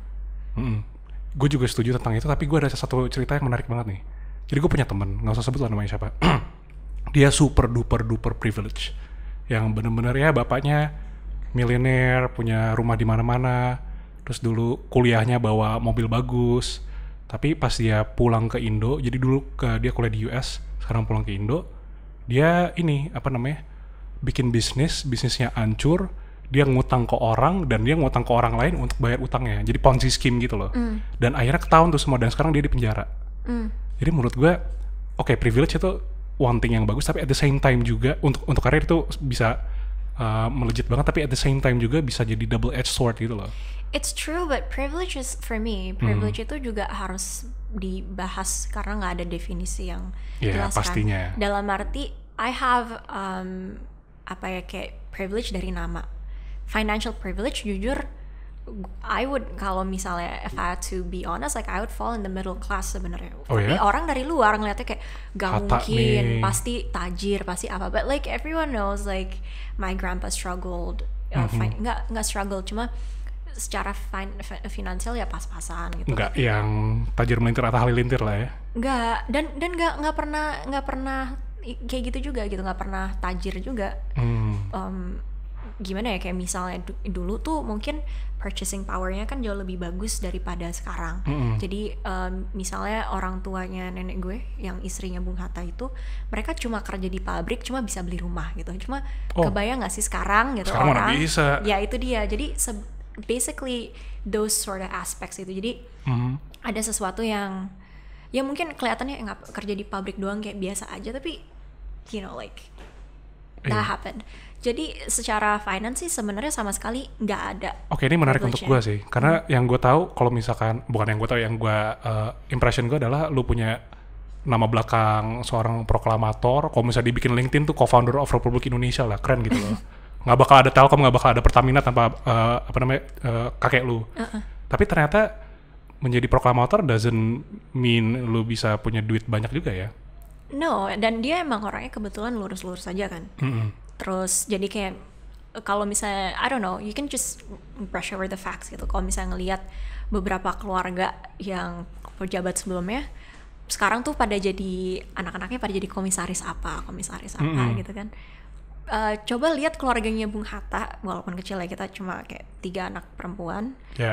Gue juga setuju tentang itu, tapi gue ada satu cerita yang menarik banget nih. Jadi gue punya temen, nggak usah sebut lah namanya siapa. Dia super duper privilege, yang bener-bener ya bapaknya milioner, punya rumah di mana-mana, terus dulu kuliahnya bawa mobil bagus. Tapi pas dia pulang ke Indo, jadi dulu dia kuliah di US, sekarang pulang ke Indo, dia ini apa namanya, bikin bisnisnya hancur, dia ngutang ke orang dan dia ngutang ke orang lain untuk bayar utangnya, jadi ponzi scheme gitu loh. Dan akhirnya ketahuan tuh semua, dan sekarang dia di penjara. Jadi menurut gue, oke, privilege itu one thing yang bagus, tapi at the same time juga untuk karir itu bisa melejit banget, tapi at the same time juga bisa jadi double edged sword gitu loh. It's true, but privilege is, for me, privilege itu juga harus dibahas karena nggak ada definisi yang Iya, jelas pastinya. kan. Dalam arti, I have kayak privilege dari nama. Financial privilege, jujur, I would, kalau misalnya if I had to be honest, like I would fall in the middle class sebenarnya. Oh, Tapi ya? orang dari luar ngeliatnya kayak gak Hatta mungkin, nih. pasti tajir, pasti apa. But like everyone knows, like my grandpa struggled, nggak struggle, cuma secara finansial ya pas-pasan gitu. Nggak yang tajir melintir atau halilintir lah ya. Nggak, dan nggak pernah kayak gitu juga gitu, nggak pernah tajir juga. Gimana ya, kayak misalnya dulu tuh mungkin purchasing powernya kan jauh lebih bagus daripada sekarang. Jadi misalnya orang tuanya nenek gue yang istrinya Bung Hatta itu, mereka cuma kerja di pabrik, cuma bisa beli rumah gitu. Cuma kebayang nggak sih sekarang gitu, Sekarang mana orang bisa. ya itu dia. Jadi basically those sort of aspects itu. Jadi ada sesuatu yang ya mungkin kelihatannya nggak, kerja di pabrik doang kayak biasa aja, tapi you know like that happened. Jadi secara finance sih sebenarnya sama sekali nggak ada. Oke, ini menarik untuk gue sih, karena yang gue tahu kalau misalkan, bukan yang gue tahu, yang gue impression gue adalah lu punya nama belakang seorang proklamator. Kalau misalnya dibikin LinkedIn tuh co-founder of Republik Indonesia lah, keren gitu loh. Nggak bakal ada Telkom, nggak bakal ada Pertamina tanpa kakek lu. Tapi ternyata menjadi proklamator doesn't mean lu bisa punya duit banyak juga ya. No, dan dia emang orangnya kebetulan lurus-lurus aja kan. Terus jadi kayak kalau misalnya I don't know, you can just brush over the facts gitu. Kalau misalnya ngelihat beberapa keluarga yang pejabat sebelumnya, sekarang tuh pada jadi anak-anaknya pada jadi komisaris apa gitu kan. Coba lihat keluarganya Bung Hatta, walaupun kecil ya, kita cuma kayak 3 anak perempuan.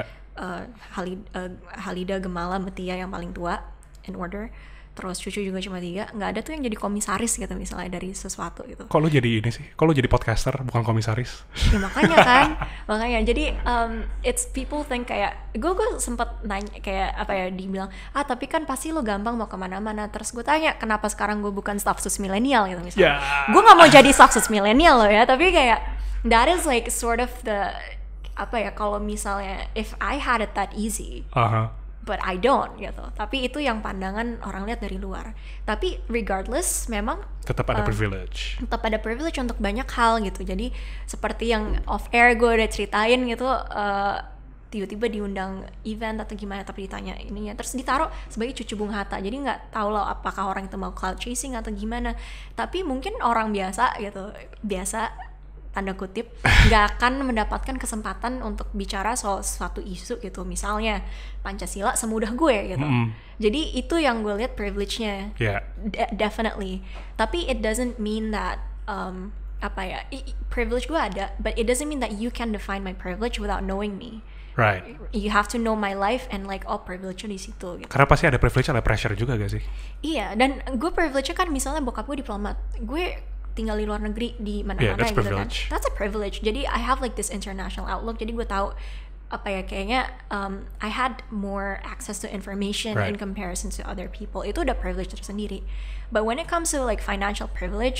Halida, Gemala, Metia yang paling tua in order. Terus cucu juga cuma 3, nggak ada tuh yang jadi komisaris gitu misalnya dari sesuatu gitu. Kok lu jadi ini sih? Kok lu jadi podcaster bukan komisaris? Ya makanya kan, makanya jadi it's people think kayak gue sempet nanya kayak apa ya, dibilang tapi kan pasti lo gampang mau kemana-mana. Terus gue tanya kenapa sekarang gue bukan staff sus milenial gitu misalnya. Gue nggak mau jadi staff sus milenial loh ya, tapi kayak that is like sort of the apa ya, kalau misalnya if I had it that easy. But I don't gitu. Tapi itu yang pandangan orang lihat dari luar. Tapi regardless, memang tetap ada privilege. Tetap ada privilege untuk banyak hal gitu. Jadi seperti yang off air gue udah ceritain gitu, tiba-tiba diundang event atau gimana, tapi ditanya ininya, terus ditaruh sebagai cucu Bung Hatta. Jadi nggak tahu loh apakah orang itu mau cloud chasing atau gimana. Tapi mungkin orang biasa gitu, biasa tanda kutip, nggak akan mendapatkan kesempatan untuk bicara soal suatu isu gitu, misalnya Pancasila semudah gue gitu. Jadi itu yang gue lihat privilege-nya, definitely. Tapi it doesn't mean that privilege gue ada, but it doesn't mean that you can define my privilege without knowing me. Right. You have to know my life and like privilege-nya di situ. Gitu. Karena pasti ada privilege, ada pressure juga gak sih? Iya, dan gue privilege-nya kan misalnya bokap gue diplomat, gue tinggal di luar negeri di mana-mana gitu privilege. kan. That's a privilege. Jadi I have like this international outlook. Jadi gue tahu kayaknya I had more access to information in comparison to other people. Itu udah privilege tersendiri. But when it comes to like financial privilege,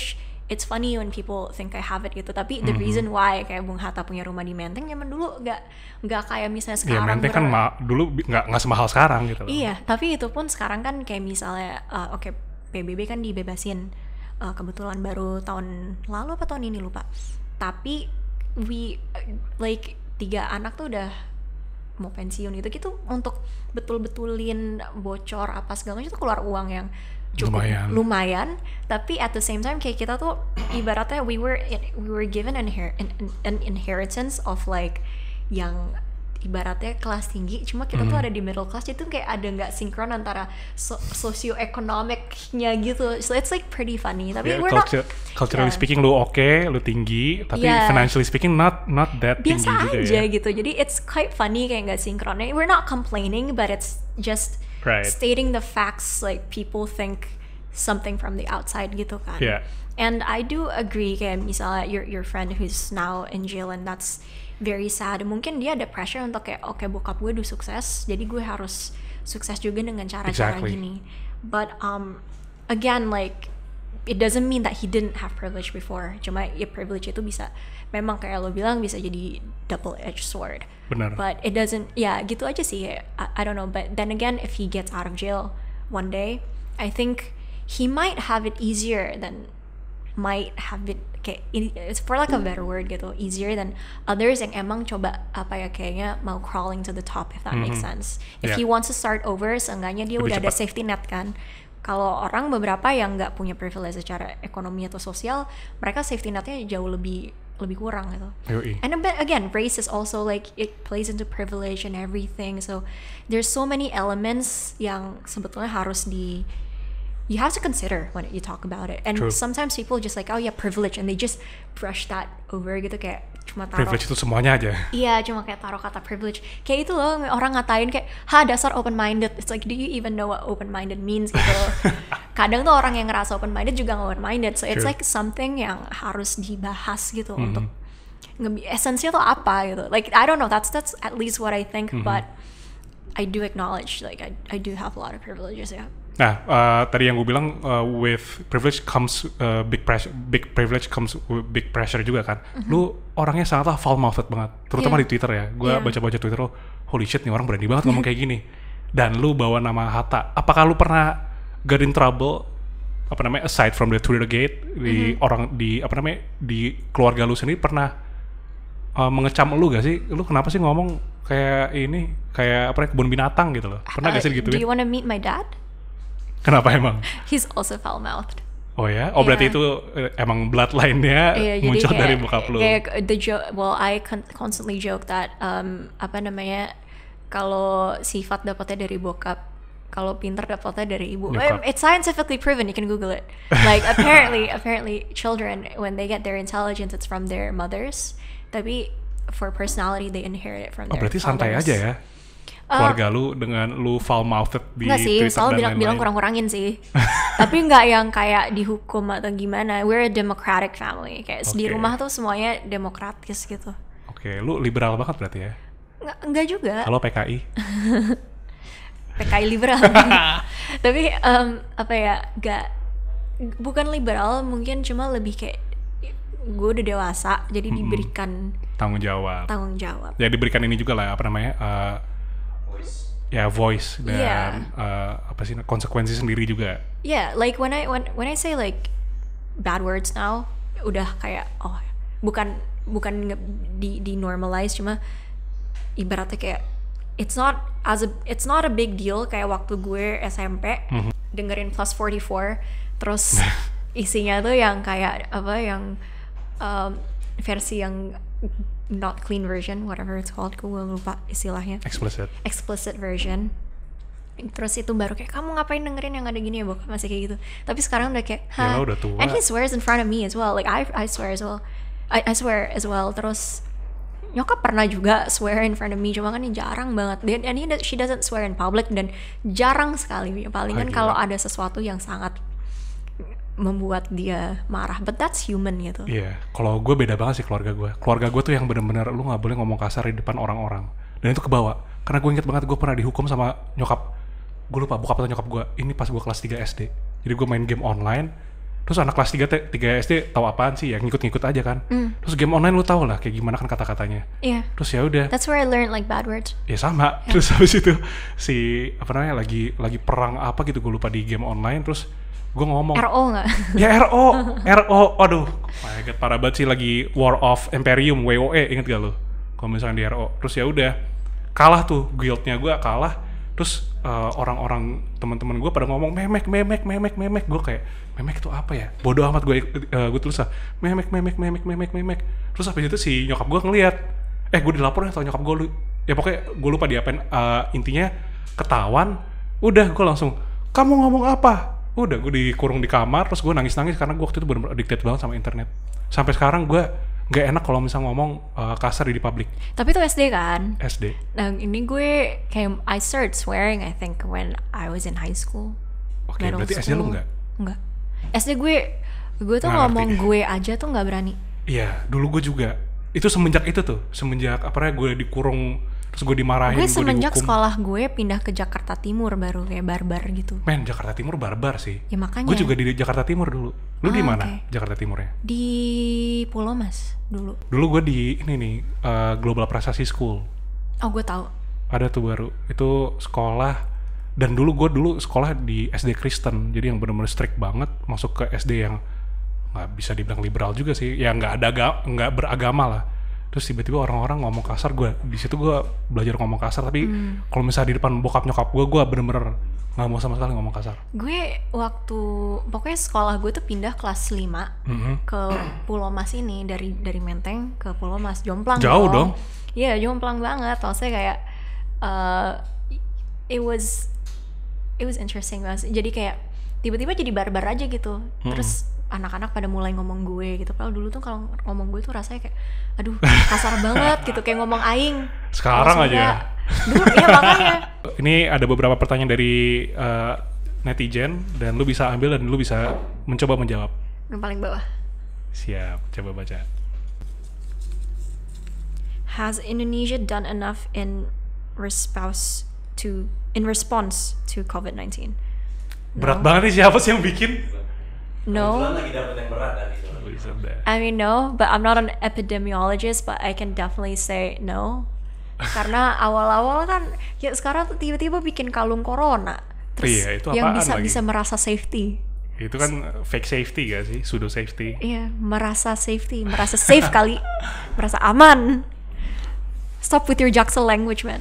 it's funny when people think I have it gitu, tapi the reason why kayak Bung Hatta punya rumah di Menteng zaman dulu nggak kayak misalnya Iya, sekarang. Menteng kan dulu nggak semahal sekarang gitu loh. Iya, tapi itu pun sekarang kan kayak misalnya oke, PBB kan dibebasin kebetulan baru tahun lalu apa tahun ini lupa. Tapi we like 3 anak tuh udah mau pensiun gitu untuk betul-betulin bocor apa segala macam itu keluar uang yang cukup lumayan, tapi at the same time kayak kita tuh ibaratnya we were given an inheritance of like yang ibaratnya kelas tinggi, cuma kita tuh ada di middle class, jadi tuh kayak ada nggak sinkron antara socio-economicnya gitu, so it's like pretty funny. Tapi we're culturally speaking lu lu tinggi, tapi financially speaking not that biasa tinggi juga aja gitu, jadi it's quite funny kayak nggak sinkron. We're not complaining, but it's just stating the facts, like people think something from the outside gitu kan. And I do agree kayak misalnya your friend who's now in jail, and that's very sad. Mungkin dia ada pressure untuk kayak oke, bokap gue udah sukses, jadi gue harus sukses juga dengan cara-cara gini. But again, like it doesn't mean that he didn't have privilege before. Cuma ya privilege itu bisa memang kayak lo bilang bisa jadi double-edged sword. Benar. But it doesn't, ya gitu aja sih. I don't know. But then again, if he gets out of jail one day, I think he might have it easier than might have it kayak it's for like a better word gitu, easier than others yang emang coba apa ya kayaknya mau crawling to the top, if that makes sense. If he wants to start over, seenggaknya dia udah ada safety net kan. Kalau orang beberapa yang nggak punya privilege secara ekonomi atau sosial, mereka safety netnya jauh lebih kurang gitu. And again, race is also like it plays into privilege and everything. So there's so many elements yang sebetulnya harus you have to consider when you talk about it. And sometimes people just like, oh yeah, privilege, and they just brush that over gitu, kayak cuma taruh privilege itu semuanya aja. Iya, cuma kayak taruh kata privilege. Kayak itu loh, orang ngatain kayak, dasar open minded. It's like, do you even know what open minded means gitu. Kadang tuh orang yang ngerasa open minded juga nggak open minded. So it's like something yang harus dibahas gitu untuk esensinya tuh apa gitu. Like I don't know, that's at least what I think, but I do acknowledge like I do have a lot of privileges ya. Nah, tadi yang gue bilang with privilege comes big pressure. Big privilege comes with big pressure juga kan. Lu orangnya sangatlah foul-mouthed banget, terutama di Twitter ya. Gue baca-baca Twitter lo, holy shit nih orang berani banget ngomong kayak gini. Dan lu bawa nama Hatta. Apakah lu pernah get in trouble? Aside from the Twitter gate, di keluarga lu sendiri pernah mengecam lu gak sih? Lu kenapa sih ngomong kayak ini, kayak kebun binatang gitu loh? Pernah gak sih gitu? Do you want to meet my dad? Kenapa emang? He's also foul-mouthed. Oh ya? Oh berarti itu emang bloodline-nya muncul dari bokap lu. Kayak the joke, well I constantly joke that kalau sifat dapatnya dari bokap, kalau pintar dapatnya dari ibu. It's scientifically proven, you can Google it. Like apparently children when they get their intelligence it's from their mothers. Tapi for personality they inherit it from their berarti fathers. Santai aja ya? Keluarga lu dengan lu foul-mouthed di Twitter sih, selalu bilang kurang-kurangin sih. Tapi nggak yang kayak dihukum atau gimana. We're a democratic family. Kayak di rumah tuh semuanya demokratis gitu. Oke, lu liberal banget berarti ya? Enggak juga. Halo PKI. PKI liberal. Tapi bukan liberal, mungkin cuma lebih kayak gue udah dewasa, jadi diberikan tanggung jawab. Ya diberikan ini juga lah voice dan konsekuensi sendiri juga. Yeah, like when I say like bad words now, udah kayak bukan di normalize, cuma ibaratnya kayak it's not a big deal kayak waktu gue SMP dengerin Plus 44 terus isinya tuh yang kayak yang versi yang not clean version, whatever it's called, gue lupa istilahnya. Explicit version. Terus itu baru kayak, kamu ngapain dengerin yang ada gini ya, bokap masih kayak gitu. Tapi sekarang udah kayak, ya, udah tua. And he swears in front of me as well. Like I swear as well. I swear as well. Terus nyokap pernah juga swear in front of me, cuma kan ini jarang banget. And she doesn't swear in public, dan jarang sekali. Palingan kalau ada sesuatu yang sangat membuat dia marah, but that's human gitu. Iya, kalau gue beda banget sih keluarga gue. Keluarga gue tuh yang benar-benar lu nggak boleh ngomong kasar di depan orang-orang. Dan itu kebawa, karena gue inget banget gue pernah dihukum sama nyokap. Gue lupa bokap atau nyokap gue. Ini pas gue kelas 3 SD. Jadi gue main game online, Terus anak kelas 3 SD tahu apaan sih ya, ngikut-ngikut aja kan. Terus game online lu tahu lah kayak gimana kan kata-katanya. Iya. Terus ya udah. That's where I learned like bad words. Ya sama. Terus habis itu lagi perang apa gitu gue lupa di game online, terus gue ngomong RO nggak? Ya RO, aduh, my god parah banget sih, lagi War of Imperium, WoE, inget gak lu? Kalau misalnya di RO, terus ya udah kalah tuh, guildnya gue kalah, terus orang-orang teman-teman gue pada ngomong memek, gue kayak memek itu apa ya? Bodoh amat gue tulis lah, memek, terus habis itu si nyokap gue ngeliat, gue dilaporin atau nyokap gue ya pokoknya gue lupa diapain, intinya ketahuan, udah gue langsung kamu ngomong apa? Udah gue dikurung di kamar, terus gue nangis karena gue waktu itu bener-bener addicted banget sama internet. Sampai sekarang gue gak enak kalau misalnya ngomong kasar di publik. Tapi itu SD kan? SD. Nah ini gue kayak I started swearing I think when I was in high school. Oke, berarti SD lu enggak? Enggak. SD gue tuh Nggak ngomong ngerti. gue aja tuh nggak berani. Iya, dulu gue juga. Itu semenjak gue dikurung, terus gue dimarahin, Gue gue semenjak dihukum. sekolah gue pindah ke Jakarta Timur baru kayak barbar gitu. Men, Jakarta Timur barbar sih. Ya makanya. Gue juga di Jakarta Timur dulu. Lu di mana? Oke. Jakarta Timurnya? Di Pulau Mas dulu. Dulu gue di ini nih, Global Prestasi School. Oh gue tahu. Ada tuh baru. Itu sekolah, dan gue dulu sekolah di SD Kristen. Jadi yang bener-bener strict banget, masuk ke SD yang nggak bisa dibilang liberal juga sih. Ya nggak beragama lah. Terus tiba-tiba orang-orang ngomong kasar, di situ gue belajar ngomong kasar. Tapi kalau misalnya di depan bokap nyokap gue bener-bener nggak mau sama sekali ngomong kasar. Gue pokoknya sekolah gue tuh pindah kelas 5 ke Pulau Mas ini, dari Menteng ke Pulau Mas, jomplang. Jauh dong. Iya, jomplang banget. Maksudnya kayak it was interesting banget. Jadi kayak tiba-tiba jadi barbar aja gitu. Terus anak-anak pada mulai ngomong gue gitu. Padahal dulu tuh kalau ngomong gue tuh rasanya kayak aduh kasar banget gitu, kayak ngomong aing. Sekarang aja ya. Dulu ya makanya. Ini ada beberapa pertanyaan dari netizen, dan lu bisa ambil dan lu bisa mencoba menjawab. Yang paling bawah. Siap, coba baca. Has Indonesia done enough in response to COVID-19? Berat banget nih, siapa sih yang bikin? No. Kebetulan lagi dapet yang berat tadi. I mean no, but I'm not an epidemiologist, but I can definitely say no. Karena awal-awal kan ya sekarang tuh tiba-tiba bikin kalung corona. Terus Iya, itu yang apaan bisa lagi? merasa safety. Itu kan fake safety gak sih? Pseudo safety. Iya, merasa safe kali, merasa aman. Stop with your Jaksel language, man.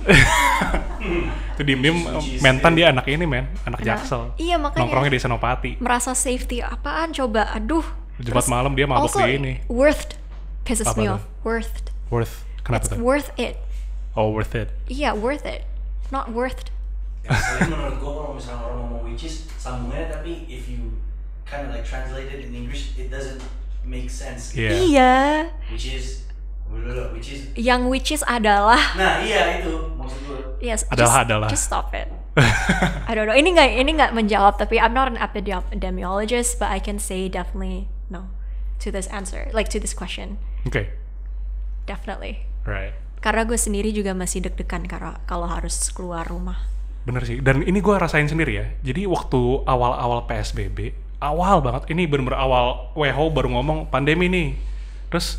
Itu diem-diem mentan dia anak ini, anak Jaksel. Iya, makanya. Nongkrongnya di Senopati. Merasa safety apaan coba? Aduh. Jumat malam dia mabuk also, di ini. Worth pisses Apa me tuh? off. Worth. Kenapa It's tuh? worth it. Oh, worth it. Iya, worth it. Not worth. Ya, soalnya menurut gue kalau misalnya orang ngomong which is sambungannya, tapi if you kind of like translate it in English, it doesn't make sense. Iya. Iya. Which is Yang which is adalah. Nah iya itu maksud gue. Yes. Adalah. Just stop it. I don't know. Ini nggak menjawab, tapi I'm not an epidemiologist, but I can say definitely no to this answer, like to this question. Oke. Definitely. Right. Karena gue sendiri juga masih deg-degan kalau harus keluar rumah. Bener sih, dan ini gue rasain sendiri ya. Jadi waktu awal-awal PSBB, awal banget, ini bener-bener awal WHO baru ngomong pandemi nih. Terus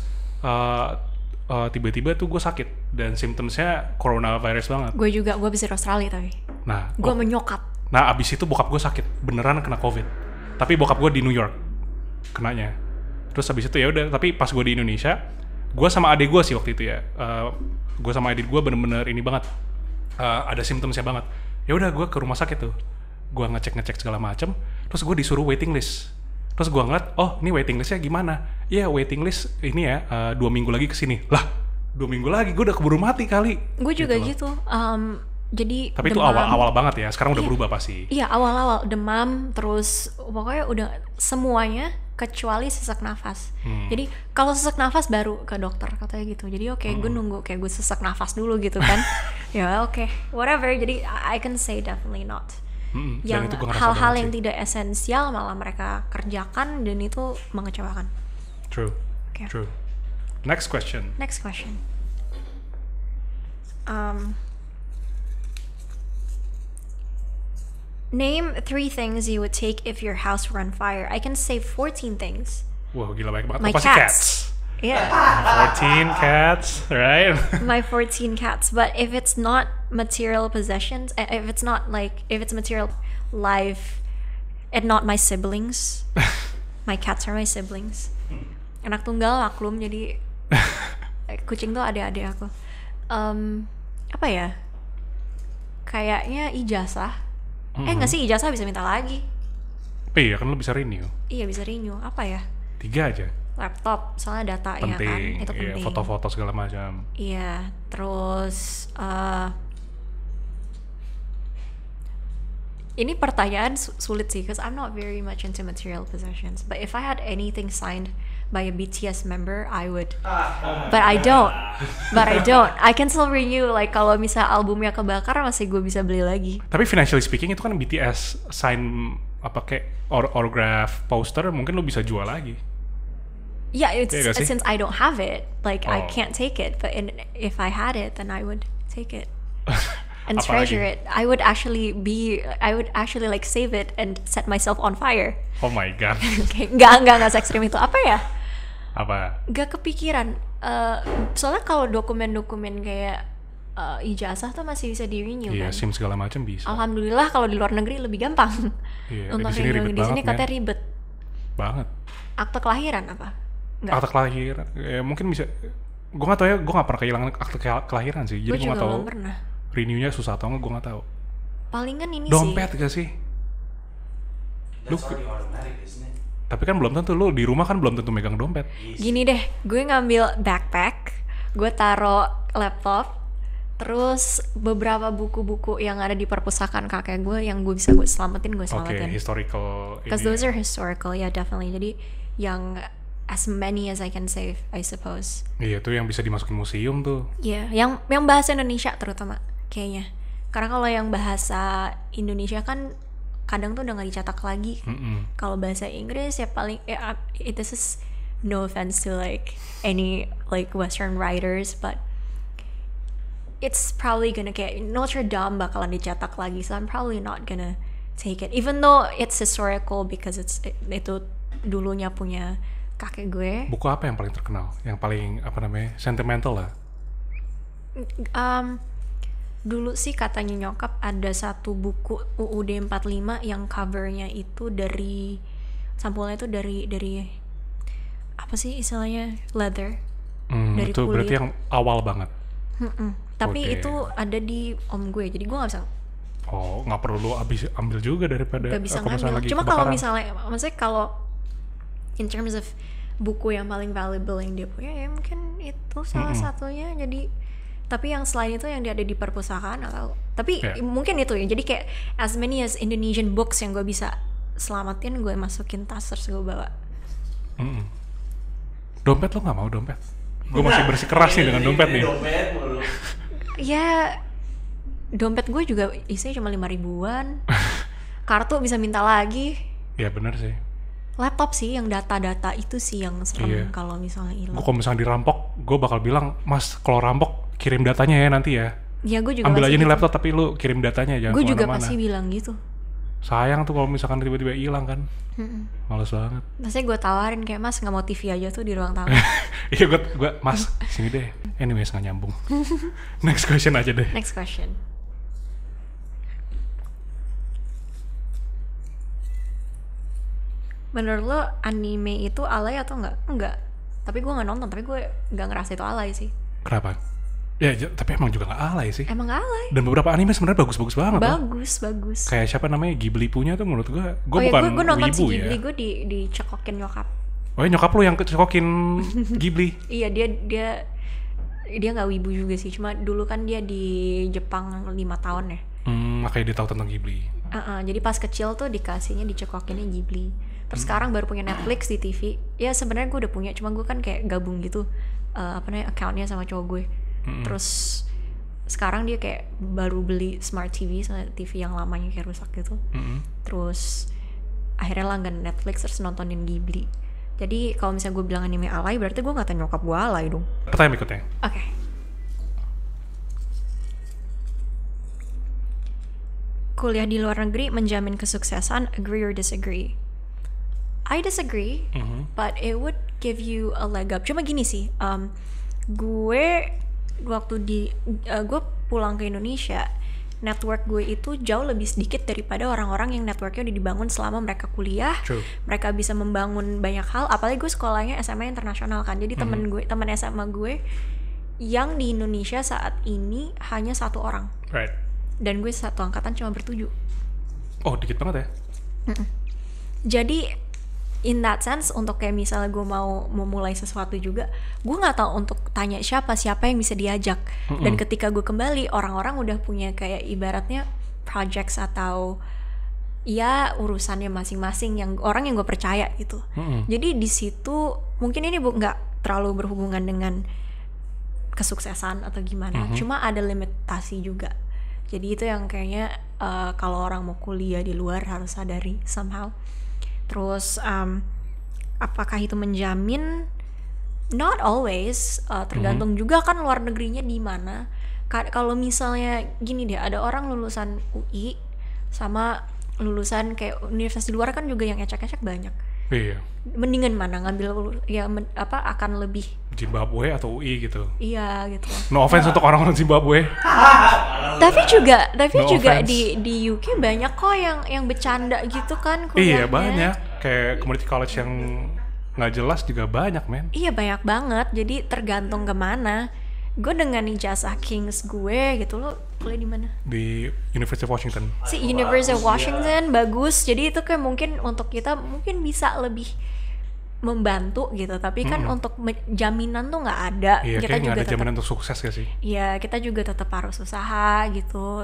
tiba-tiba tuh gue sakit, dan symptomsnya coronavirus banget. Gue juga, gue bisa di Australia tapi. Nah, Gue menyokap. Nah, abis itu bokap gue sakit, beneran kena COVID. Tapi bokap gue di New York kenanya. Terus abis itu ya udah, tapi pas gue di Indonesia, gue sama adik gue sih waktu itu ya. Gue sama adik gue bener-bener ini banget, ada symptomsnya banget. Ya udah gue ke rumah sakit tuh, gue ngecek segala macem. Terus gue disuruh waiting list. Terus gue ngeliat, oh ini waiting listnya gimana? Iya waiting list ini ya 2 minggu lagi kesini. Lah 2 minggu lagi, gue udah keburu mati kali. Gue juga gitu. Jadi tapi itu demam. awal-awal banget ya, sekarang udah berubah pasti. Iya awal-awal demam, terus pokoknya udah semuanya kecuali sesak nafas. Jadi kalau sesak nafas baru ke dokter katanya gitu. Jadi oke, gue nunggu kayak gue sesak nafas dulu gitu kan. Ya oke, whatever. Jadi I can say definitely not. Yang hal-hal yang tidak esensial malah mereka kerjakan, dan itu mengecewakan. True. Okay. True. Next question. Name 3 things you would take if your house were on fire. I can say 14 things. Wah, gila banyak banget. My Oh, pasti cats. cats. Yeah. 14 cats, right? My 14 cats. But if it's not material possessions, if it's material life and not my siblings, my cats are my siblings. Anak tunggal maklum, jadi kucing tuh adik-adik aku. Apa ya? Kayaknya ijazah. Nggak sih, ijazah bisa minta lagi. Iya, kan lo bisa renew. Iya, bisa renew. Apa ya? 3 aja. Laptop, soalnya data ya kan, Penting. itu Iya, penting. foto-foto segala macam. Iya, terus ini pertanyaan sulit sih, because I'm not very much into material possessions. But if I had anything signed by a BTS member, I would. But I don't. I can still renew. Like kalau misal albumnya kebakar, masih gue bisa beli lagi. Tapi financially speaking itu kan BTS sign apa kayak autograph poster, mungkin lo bisa jual lagi. Yeah, it's Iya gak sih? since I don't have it, like I Oh. can't take it. But if I had it, then I would take it and Apalagi? treasure it. I would actually like save it and set myself on fire. Oh my god. Kayak nggak se-ekstrim itu. Apa ya? Apa? Gak kepikiran. Soalnya kalau dokumen-dokumen kayak ijazah tuh masih bisa di-renew Iya, kan. SIM segala macam bisa. Alhamdulillah kalau di luar negeri lebih gampang. Iya, Untuk di sini renew. ribet Di sini banget, katanya men. ribet. Banget. Akte kelahiran apa? Nggak. Akte kelahiran, mungkin bisa. Gue nggak tahu ya, gue nggak pernah kehilangan akte kelahiran sih. Gue Jadi gue juga nggak tahu belum pernah. renewnya susah atau nggak, gue nggak tahu. Palingan ini Dompet sih. gak sih? That's already automatic, isn't it? Tapi kan belum tentu, lo di rumah kan belum tentu megang dompet. Gini deh, gue ngambil backpack, gue taro laptop, terus beberapa buku-buku yang ada di perpustakaan kakek gue yang gue bisa selamatin, gue Oke, selamatin. historical Because ini. those are historical, yeah, definitely. Jadi yang as many as I can save, I suppose. Iya, itu yang bisa dimasukin museum tuh. Iya, yang bahasa Indonesia terutama kayaknya. Karena kalau yang bahasa Indonesia kan kadang tuh udah nggak dicetak lagi. Kalau bahasa Inggris ya paling this is no offense to like any like Western writers, but it's probably gonna kayak Notre Dame bakalan dicetak lagi, so I'm probably not gonna take it, even though it's historical because itu dulunya punya kakek gue. Buku apa yang paling terkenal? Yang paling apa namanya? Sentimental lah. Dulu sih katanya nyokap ada satu buku UUD 45 yang covernya itu dari sampulnya itu dari apa sih istilahnya, leather. Dari Itu kulit. berarti yang awal banget. Tapi Oke. itu ada di om gue, jadi gue nggak bisa Oh, nggak perlu lo ambil juga daripada nggak bisa kalau misalnya ngambil. lagi Cuma kalau kebakaran. misalnya, maksudnya kalau in terms of buku yang paling valuable yang dia punya, ya mungkin itu salah satunya. Jadi tapi yang selain itu yang dia ada di perpustakaan atau tapi Ya. mungkin itu ya. Jadi kayak as many as Indonesian books yang gue bisa selamatin, gue masukin tas terus gue bawa. Dompet lo nggak mau dompet? Gue masih bersikeras nih dengan dompet nih. Dompet mulu. Ya dompet gue juga isinya cuma 5.000-an. Kartu bisa minta lagi. Ya bener sih. Laptop sih yang data-data itu sih yang serem Iya. kalau misalnya hilang. Gue kalau misalnya dirampok, gue bakal bilang, Mas kalau rampok kirim datanya ya nanti ya. Ya gue juga Ambil pasti aja nih gitu. laptop tapi lu kirim datanya, jangan Gue juga kemana-mana. pasti bilang gitu. Sayang tuh kalau misalkan tiba-tiba hilang kan. Males banget. Maksudnya gue tawarin kayak, Mas nggak mau TV aja tuh di ruang tamu. Iya gue Mas sini deh. Anyways nggak nyambung. Next question aja deh. Next question. Menurut lo anime itu alay atau enggak? Enggak. Tapi gue nggak nonton, tapi gue nggak ngerasa itu alay sih. Kenapa? Ya tapi emang juga nggak alay sih. Emang nggak alay. Dan beberapa anime sebenarnya bagus-bagus banget loh. Bagus. Kayak siapa namanya Ghibli punya tuh menurut gue Oh ya, bukan gue nonton si wibu Ghibli, ya. gue dicekokin nyokap. Oh ya nyokap lu yang kecekokin Ghibli. Iya, dia nggak wibu juga sih. Cuma dulu kan dia di Jepang 5 tahun ya. Makanya dia tahu tentang Ghibli. Jadi pas kecil tuh dikasihnya dicekokinnya Ghibli. Terus sekarang baru punya Netflix di TV. Ya sebenarnya gue udah punya, cuma gue kan kayak gabung gitu accountnya sama cowok gue. Terus sekarang dia kayak baru beli smart TV sama TV yang lamanya kayak rusak gitu. Terus akhirnya langganan Netflix terus nontonin Ghibli. Jadi kalau misalnya gue bilang anime alay, berarti gue ngatain nyokap gue alay dong. Pertanyaan berikutnya. Oke. kuliah di luar negeri menjamin kesuksesan, agree or disagree? I disagree, but it would give you a leg up. Cuma gini sih, gue waktu gue pulang ke Indonesia, network gue itu jauh lebih sedikit daripada orang-orang yang networknya udah dibangun selama mereka kuliah. True. Mereka bisa membangun banyak hal, apalagi gue sekolahnya SMA internasional kan. Jadi teman SMA gue yang di Indonesia saat ini hanya 1 orang. Right. Dan gue satu angkatan cuma bertujuh. Oh, dikit banget ya? Jadi in that sense, untuk kayak misalnya gue mau memulai sesuatu juga, gue nggak tahu untuk tanya siapa yang bisa diajak. Dan ketika gue kembali, orang-orang udah punya kayak ibaratnya projects atau ya urusannya masing-masing yang orang yang gue percaya gitu. Jadi di situ mungkin ini nggak terlalu berhubungan dengan kesuksesan atau gimana, cuma ada limitasi juga. Jadi itu yang kayaknya kalau orang mau kuliah di luar harus sadari somehow. Terus apakah itu menjamin? Not always, tergantung juga kan luar negerinya di mana. Kalau misalnya gini deh, ada orang lulusan UI sama lulusan kayak universitas di luar kan juga yang ecek-ecek banyak. Iya. Mendingan mana ngambil akan lebih Zimbabwe atau UI gitu. iya gitu. No offense untuk orang-orang Zimbabwe. Tapi juga offense. di UK banyak kok yang bercanda gitu kan kuliahnya. Iya banyak, kayak community college yang nggak jelas juga banyak men. Iya banyak banget, jadi tergantung kemana. Gue dengan ijazah Kings gue gitu, lo kuliah di mana? Di University of Washington. Si University of Washington bagus, jadi itu kayak mungkin untuk kita mungkin bisa lebih membantu gitu, tapi kan untuk jaminan tuh nggak ada. Iya, Kita kayak nggak ada tetap, jaminan untuk sukses gak sih? iya kita juga tetap harus usaha gitu,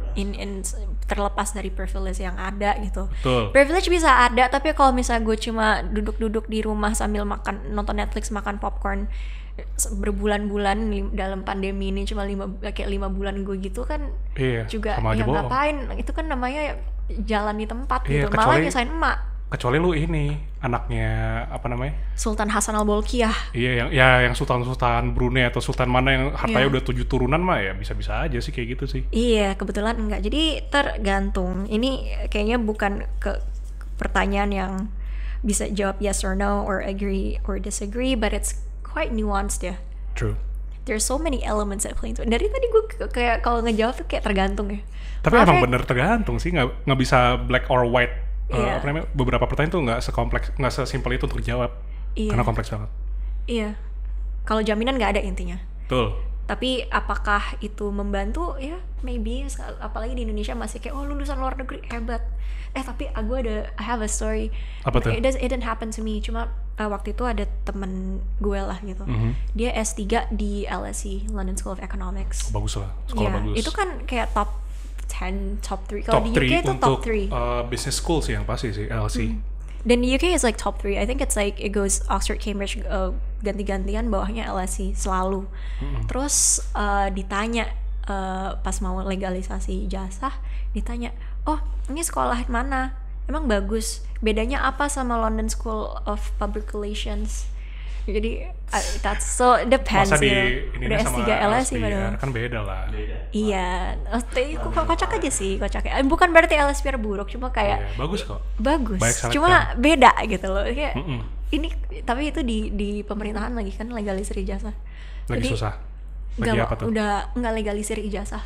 terlepas dari privilege yang ada gitu. Betul. Privilege bisa ada, tapi kalau misalnya gue cuma duduk-duduk di rumah sambil nonton Netflix, makan popcorn berbulan-bulan dalam pandemi ini, cuma 5 bulan gue gitu kan, Iya, juga sama aja ya bohong. ngapain, itu kan namanya jalan di tempat Iya, gitu, malah kecuali- nyusahin emak. Kecuali lu ini anaknya apa namanya? Sultan Hasan Al-Bolkiah. Iya, yang sultan Brunei atau sultan mana yang hartanya Iya. udah 7 turunan mah ya bisa-bisa aja sih kayak gitu sih. Iya, kebetulan enggak. Jadi tergantung. Ini kayaknya bukan ke pertanyaan yang bisa jawab yes or no or agree or disagree, but it's quite nuanced ya. True. There's so many elements that play into it. Dari tadi gue kayak kalau ngejawab tuh kayak tergantung ya. Tapi Maaf emang ya, bener tergantung sih, nggak bisa black or white. Iya. Apa namanya? Beberapa pertanyaan tuh nggak sesimpel itu untuk dijawab. Iya. Karena kompleks banget. Iya. Kalau jaminan nggak ada intinya. Betul. Tapi apakah itu membantu? Ya, maybe. Apalagi di Indonesia masih kayak, oh lulusan luar negeri hebat. Tapi I have a story. Apa tuh? It didn't happen to me. Cuma waktu itu ada temen gue lah gitu. Dia S3 di LSE, London School of Economics. Bagus lah, sekolah Iya, bagus. itu kan kayak top 10, top 3. top Kalau di 3 UK itu untuk top 3. business school sih yang pasti sih, LSE. Dan di UK is like top 3. I think it's like it goes Oxford, Cambridge, ganti-gantian, bawahnya LSE selalu. Terus ditanya pas mau legalisasi ijazah, ditanya, oh ini sekolah mana? Emang bagus? Bedanya apa sama London School of Public Relations? Jadi that's so depends Masa di gitu. ini Udah sama S3 LSE LSPR padahal. kan beda lah. Iya, kocak aja sih, kocak. Bukan berarti LSPR buruk, cuma kayak Iya, bagus kok. bagus, Baik selektif. cuma beda gitu loh. Kayak ini, tapi itu di pemerintahan lagi kan legalisir ijazah. Lagi Jadi, susah. Lagi apa tuh? Udah nggak legalisir ijazah.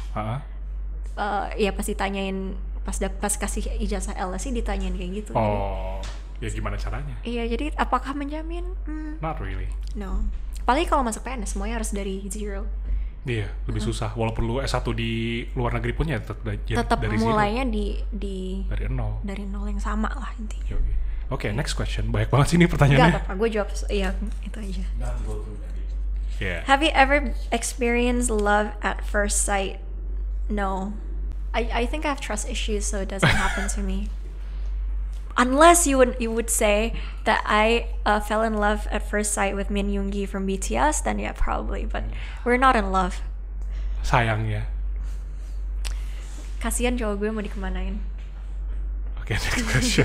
Ya pasti tanyain pas kasih ijazah LSE ditanyain kayak gitu. Oh, ya gimana caranya? Iya, jadi apakah menjamin? Not really. No. Apalagi kalau masuk PNS semuanya harus dari zero. Iya, lebih susah. Walaupun lu S1 di luar negeri pun ya Tetap dari mulainya zero. Dari nol. dari nol yang sama lah intinya. Yoi. Oke, next question. Banyak banget sih ini Gak pertanyaannya. apa-apa, gue jawab iya itu aja. Not to go through that. Yeah. Have you ever experienced love at first sight? No. I think I have trust issues, so it doesn't happen to me. Unless you would say that I fell in love at first sight with Min Yoongi from BTS, then yeah, probably. But we're not in love. Sayang ya. Kasian cowok gue mau dikemanain. Oke, next question.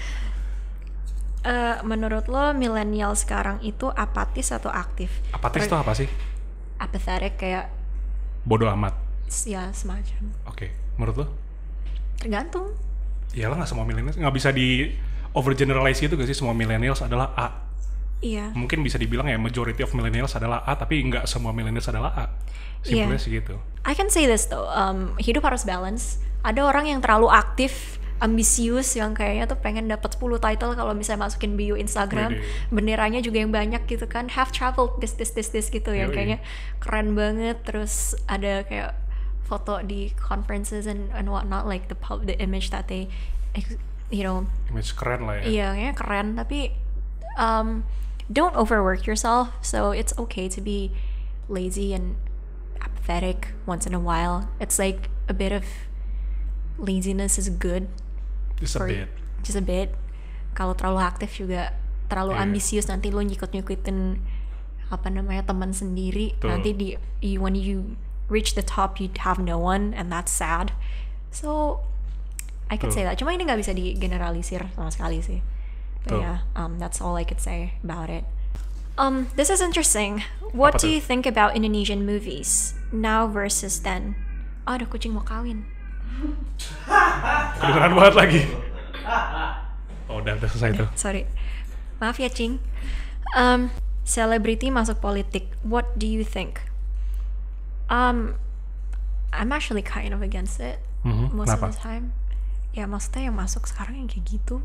Menurut lo milenial sekarang itu apatis atau aktif? Apatis tuh apa sih? Apathetic kayak Bodoh amat. ya semacam. Oke, menurut lo? Tergantung. Iyalah, nggak semua millennials, nggak bisa di overgeneralize gitu gak sih semua millennials adalah A. Iya. Mungkin bisa dibilang ya majority of millennials adalah A, tapi nggak semua millennials adalah A. Simpelnya Iya. sih gitu. I can say this though, hidup harus balance. Ada orang yang terlalu aktif, ambisius, yang kayaknya tuh pengen dapat 10 title kalau misalnya masukin bio Instagram. Wede. Benderanya juga yang banyak gitu kan, have traveled this gitu, yang Yoi. kayaknya keren banget. Terus ada kayak foto di conferences and whatnot, like the image that they, you know, Image keren lah ya. iya kayaknya keren. Tapi don't overwork yourself, so it's okay to be lazy and apathetic once in a while. It's like a bit of laziness is good. Just a bit. Just a bit. Kalau terlalu aktif juga terlalu Iya. ambisius, nanti lo nyikut-nyikutin apa namanya teman sendiri. Betul. Nanti when you reach the top you have no one, and that's sad. So I could say Betul. that. Cuma ini nggak bisa digeneralisir sama sekali sih. But Betul. yeah, that's all I could say about it. This is interesting. What Apa do tuh? you think about Indonesian movies now versus then? Oh, ada kucing mau kawin. Kedengeran banget lagi. Oh, udah selesai tuh. Sorry. Maaf ya, Cing. Selebriti masuk politik. What do you think? I'm actually kind of against it most of Kenapa? the time. Ya maksudnya yang masuk sekarang yang kayak gitu.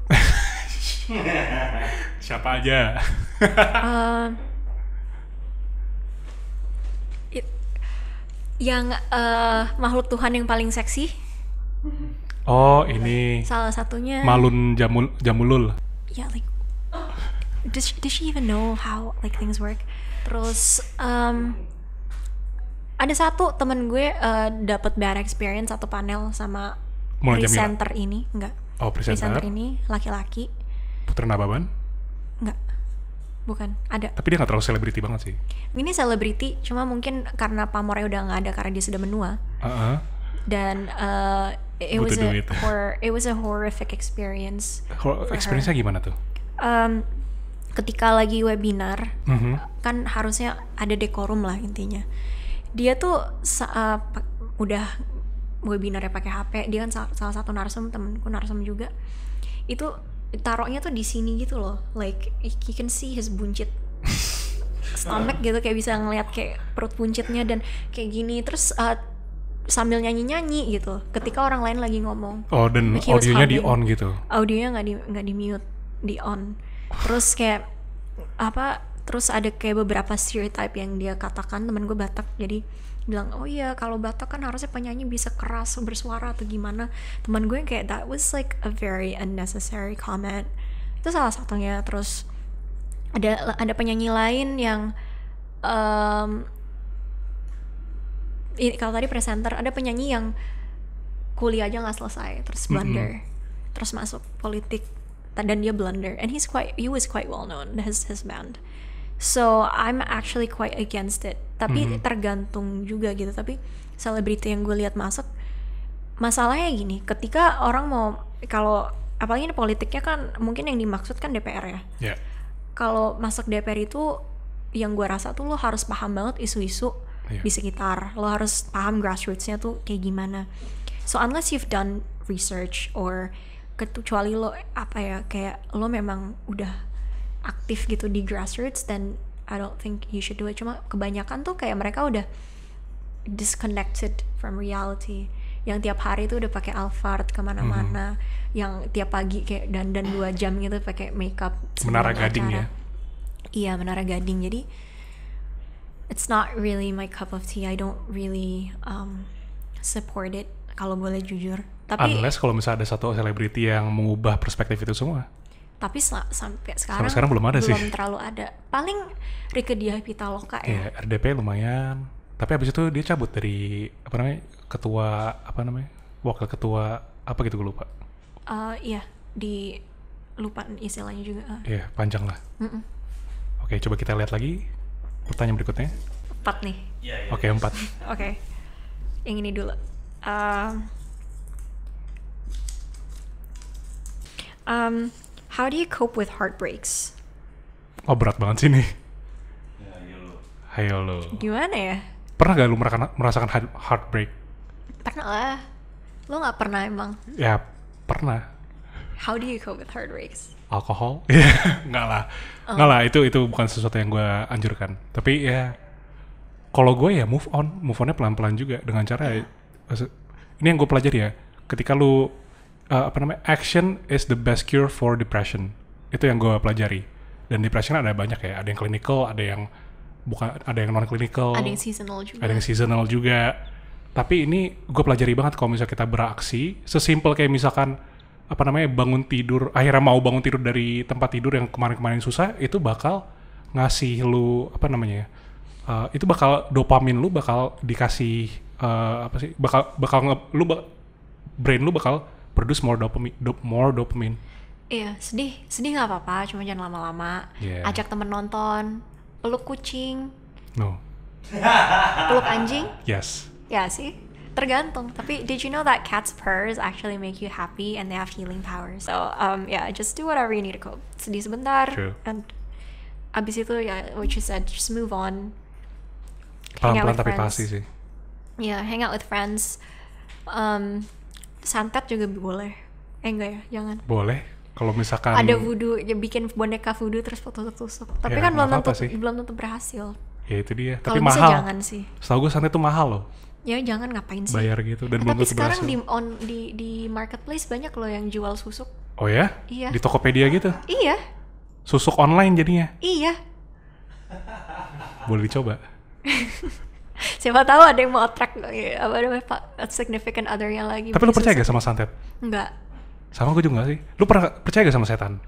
Siapa aja? Yang makhluk Tuhan yang paling seksi, Oh, ini salah satunya. Malun Jamulul. Yeah, like does she even know how like things work? Terus ada satu temen gue dapat bad experience satu panel sama Mulan Jamila. presenter ini, enggak. Oh, presenter. ini laki-laki, Putra Nababan. enggak. Bukan, ada. Tapi dia nggak terlalu selebriti banget sih. Ini selebriti, cuma mungkin karena pamornya udah nggak ada karena dia sudah menua. Heeh. Dan it was Butuh duit. it was a horrific experience. Kalau experience-nya gimana tuh? Ketika lagi webinar, Mhm. kan harusnya ada dekorum lah intinya. Dia tuh udah webinarnya pakai HP, dia kan salah satu narsum, temenku narsum juga. Itu taruhnya tuh di sini gitu loh, like you can see his buncit stomach gitu, kayak bisa ngeliat kayak perut buncitnya dan kayak gini. Terus sambil nyanyi gitu ketika orang lain lagi ngomong. Oh, dan Like he was audionya di hugging. on gitu. Audionya nggak di mute, di on. Terus kayak apa? Terus ada kayak beberapa stereotype yang dia katakan. Temen gue Batak, jadi bilang, oh iya kalau Batak kan harusnya penyanyi bisa keras bersuara atau gimana. Temen gue yang kayak that was like a very unnecessary comment. Itu salah satunya. Terus ada penyanyi lain yang kalau tadi presenter, ada penyanyi yang kuliah aja nggak selesai, terus blunder, terus masuk politik, dan dia blunder, and he was quite well known, his band. So I'm actually quite against it. Tapi tergantung juga gitu. Tapi selebriti yang gue lihat masuk, masalahnya gini, ketika orang mau, kalau apalagi ini politiknya kan mungkin yang dimaksud kan DPR ya. Ya. Kalau masuk DPR itu yang gue rasa tuh lo harus paham banget isu-isu Iya. di sekitar, lo harus paham grassroots-nya tuh kayak gimana. So unless you've done research or kecuali lo apa ya, kayak lo memang udah aktif gitu di grassroots, then I don't think you should do it. Cuma kebanyakan tuh kayak mereka udah disconnected from reality, yang tiap hari tuh udah pakai Alphard kemana-mana, yang tiap pagi kayak dandan 2 jam gitu pakai makeup. Menara sebelum Gading acara. ya. Iya, Menara Gading. Jadi it's not really my cup of tea. I don't really support it kalau boleh jujur. Tapi Unless kalau misalnya ada satu selebriti yang mengubah perspektif itu semua. sampai sekarang sekarang belum ada sih. Belum terlalu ada. Paling Rieke Diah Pitaloka ya. Ya, RDP lumayan. Tapi abis itu dia cabut dari apa namanya? Wakil ketua apa gitu, gue lupa. Iya, lupa istilahnya juga. Iya, panjang lah. Oke, coba kita lihat lagi pertanyaan berikutnya. 4 nih. Yeah, yeah. Oke, 4. Oke. Yang ini dulu. How do you cope with heartbreaks? Oh, berat banget sih nih. Yeah, YOLO. Hayo lo. Gimana ya? Pernah gak lu merasakan heartbreak? Pernah lah. Lo nggak pernah emang? Ya pernah. How do you cope with heartbreaks? Alkohol? Enggak lah. Enggak lah, itu bukan sesuatu yang gue anjurkan. Tapi ya, kalau gue ya move onnya pelan-pelan juga dengan cara ini yang gue pelajari ya. Ketika lu action is the best cure for depression. Itu yang gue pelajari. Dan depression ada banyak ya. Ada yang clinical, ada yang non clinical. Ada yang seasonal juga. Ada yang seasonal juga. Tapi ini gue pelajari banget kalau misalnya kita beraksi, sesimpel kayak misalkan bangun tidur, akhirnya mau bangun tidur dari tempat tidur yang kemarin-kemarin susah, itu bakal ngasih lu itu bakal dopamin lu bakal dikasih brain lu bakal produce more dopamine. Iya, sedih nggak apa-apa, cuma jangan lama-lama. Yeah. Ajak temen nonton, peluk kucing, No. peluk anjing. Yes. Ya sih, tergantung. Tapi did you know that cats' purrs actually make you happy and they have healing powers? So yeah, just do whatever you need to cope. Sedih sebentar, True. and abis itu ya what you said, just move on. Hang out Pelan-pelan with tapi friends. pasti sih. Yeah, hang out with friends. Santet juga boleh. Enggak ya, jangan. Boleh. Kalau misalkan Ada voodoo, ya bikin boneka voodoo terus tusuk-tusuk. Tapi Ya, kan belum nggak apa-apa tentu sih. belum tentu berhasil. ya itu dia. Tapi Kalau bisa mahal. jangan sih. Setahu gue santet tuh mahal loh. Ya jangan, ngapain sih? Bayar gitu dan belum Tapi tentu sekarang berhasil. di marketplace banyak loh yang jual susuk. Oh ya? Iya. Di Tokopedia gitu. Iya, Susuk online jadinya. iya. Boleh dicoba. Siapa tahu ada yang mau attract significant other-nya lagi. Tapi lu beli percaya gak susuk. sama santet? Enggak. Sama gue juga gak sih. Lu pernah percaya gak sama setan?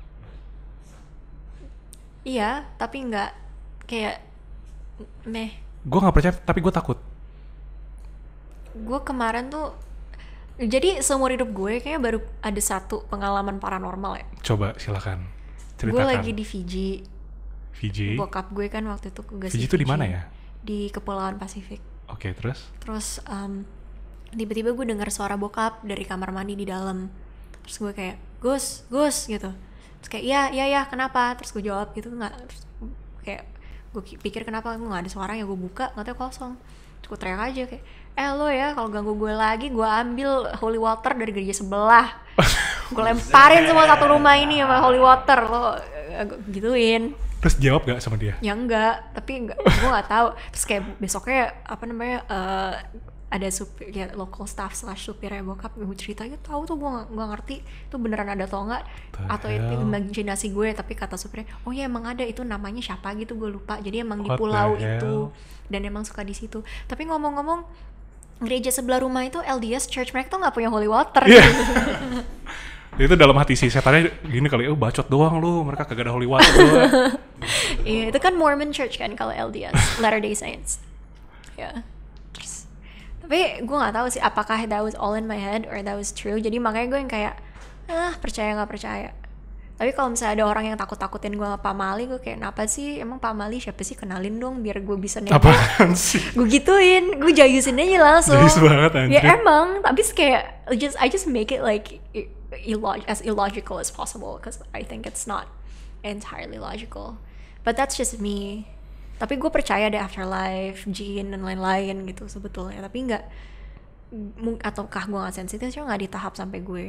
Iya, tapi enggak kayak meh. Gue gak percaya, tapi gue takut. Gue kemarin tuh, jadi seumur hidup gue kayaknya baru ada satu pengalaman paranormal ya. Coba silakan Gue ceritakan. lagi di Fiji. Fiji. Bokap gue kan waktu itu ke Fiji itu di mana ya? Di Kepulauan Pasifik. Oke, terus? Terus tiba-tiba gue dengar suara bokap dari kamar mandi di dalam. Terus gue kayak Gus gitu. Terus kayak ya kenapa? Terus gue jawab gitu nggak. Terus kayak gue pikir kenapa nggak ada suara, ya gue buka nggak tahu kosong. Terus gue teriak aja kayak lo ya kalau ganggu gue lagi gue ambil holy water dari gereja sebelah. Gue lemparin semua satu rumah ini sama holy water lo gituin. Terus jawab gak sama dia? Ya enggak, tapi gue nggak tahu. Terus kayak besoknya ada supir ya, local staff / supirnya bokap gue cerita gitu, tahu tuh gue nggak ngerti itu beneran ada atau enggak, atau itu imajinasi gue. Tapi kata supirnya, oh ya emang ada, itu namanya siapa gitu gue lupa, jadi emang di What pulau the itu hell? dan emang suka di situ. Tapi ngomong-ngomong, gereja sebelah rumah itu LDS Church, mereka tuh nggak punya holy water. Iya. Itu dalam hati si setannya gini kali, bacot doang lu, mereka kagak ada holy water doang. Iya, itu kan Mormon Church kan kalau LDS, Latter-day Saints. Ya. Terus, tapi gue nggak tahu sih apakah that was all in my head or that was true. Jadi makanya gue yang kayak percaya nggak percaya. Tapi kalau misalnya ada orang yang takut-takutin gue sama Pak Mali, gue kayak kenapa sih? Emang Pak Mali siapa sih? Kenalin dong biar gue bisa nego. Apaan sih? Gue gituin, gue jayusin aja langsung. Jayus banget, anjir. Ya emang, tapi kayak I just make it like as illogical as possible because I think it's not entirely logical. But that's just me. Tapi gue percaya ada afterlife, jin dan lain-lain gitu sebetulnya. Tapi nggak, ataukah gue nggak sensitif? Cuma nggak di tahap sampai gue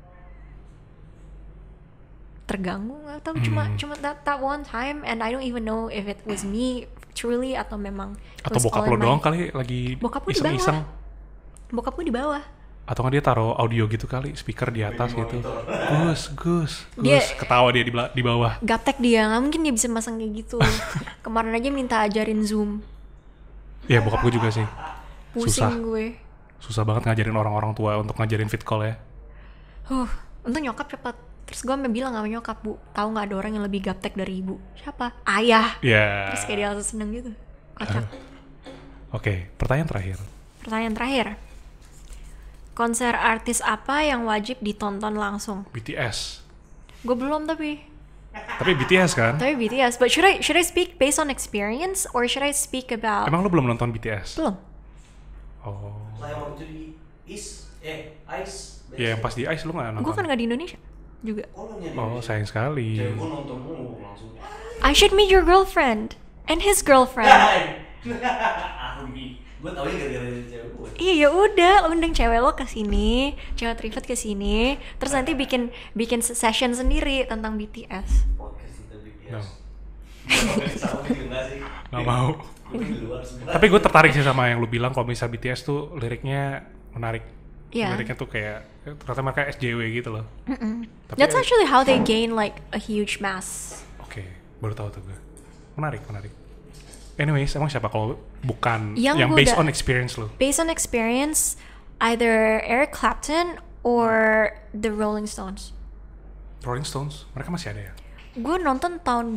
terganggu atau cuma that one time, and I don't even know if it was me truly atau memang Atau bokap lo doang kali lagi bokap gue di iseng-iseng. bawah. Bokap gue di bawah. Atau nggak dia taruh audio gitu kali, speaker di atas gitu. Gus, Dia- ketawa dia di bawah. Gaptek dia, nggak mungkin dia bisa masang kayak gitu. Kemarin aja minta ajarin Zoom, Ya bokap gue juga sih. pusing Susah. gue. Susah banget ngajarin orang-orang tua untuk ngajarin fit call ya. Untung nyokap cepet. Terus gue sampe bilang sama nyokap, Bu, tahu nggak ada orang yang lebih gaptek dari ibu? Siapa? Ayah. Ya. Terus kayak dia langsung seneng gitu. Kocak. Oke, pertanyaan terakhir. Pertanyaan terakhir. Konser artis apa yang wajib ditonton langsung? BTS. Gue belum tapi BTS kan? BTS. But should I speak based on experience or should I speak about? Emang lo belum nonton BTS? Belum. Oh. Fly on to the east, ice. Ya yang pas di Ice lo nggak nonton? Gue kan nggak di Indonesia juga. Oh sayang sekali. Cewek gue nonton mulu langsung. I should meet your girlfriend and his girlfriend. Army. Gue tau gara-gara dari cewek gue. Iya ya udah, lo undang cewek lo ke sini, cewek Trivet ke sini, terus nanti bikin session sendiri tentang BTS. Podcast kita BTS. No. Sama juga nggak sih? Nggak mau. Gue di luar sebenarnya. Tapi gue tertarik sih sama yang lu bilang kalau misal BTS tuh liriknya menarik. Iya. Liriknya tuh kayak ternyata mereka SJW gitu loh. Tapi That's actually how they gain like a huge mass. Oke, baru tahu tuh gue. Menarik. Anyways, emang siapa kalau bukan Yang yang gue based udah- on experience lu? Based on experience, either Eric Clapton or the Rolling Stones. Rolling Stones, mereka masih ada ya? Gue nonton tahun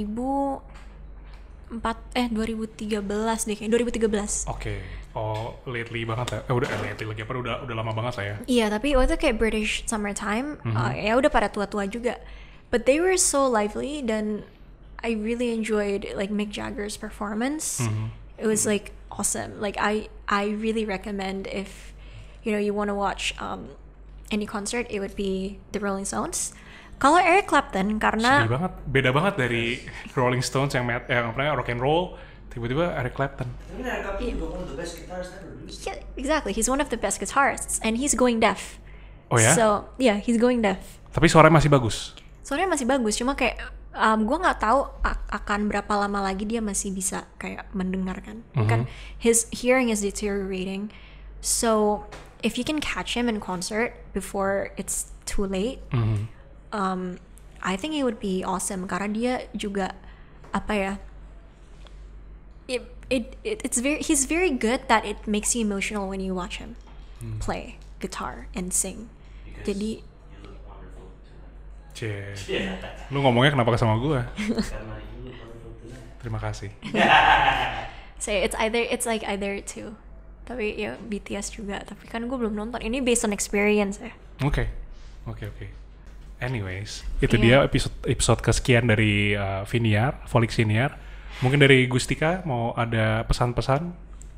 2013 deh, kayak 2013. Oke. Oh, lately banget ya? Udah lately lagi apa? Udah lama banget lah ya. Iya, tapi waktu itu kayak British Summertime, ya udah pada tua-tua juga. But they were so lively dan I really enjoyed like Mick Jagger's performance. It was like awesome. Like I really recommend if you want to watch any concert, it would be the Rolling Stones. Kalau Eric Clapton karena Sedih banget. Beda banget dari Rolling Stones yang rock and roll, tiba-tiba Eric Clapton. Tapi Eric Clapton juga one of the best guitarists ever. yeah, exactly, he's one of the best guitarists and he's going deaf. Oh ya? So yeah, he's going deaf. Tapi suaranya masih bagus. Soalnya masih bagus, cuma kayak gue nggak tahu akan berapa lama lagi dia masih bisa kayak mendengarkan. Kan his hearing is deteriorating. So if you can catch him in concert before it's too late, I think it would be awesome karena dia juga apa ya? He's very good that it makes you emotional when you watch him play guitar and sing. Because Jadi you look wonderful tonight. Cie. Yeah. Lu ngomongnya kenapa sama gue? Karena you look wonderful tonight. Terima kasih. so it's either two. Tapi ya BTS juga. Tapi kan gue belum nonton. Ini based on experience ya. Oke. Anyways, itu dia episode kesekian dari Viniar, Volix Viniar. Mungkin dari Gustika mau ada pesan-pesan?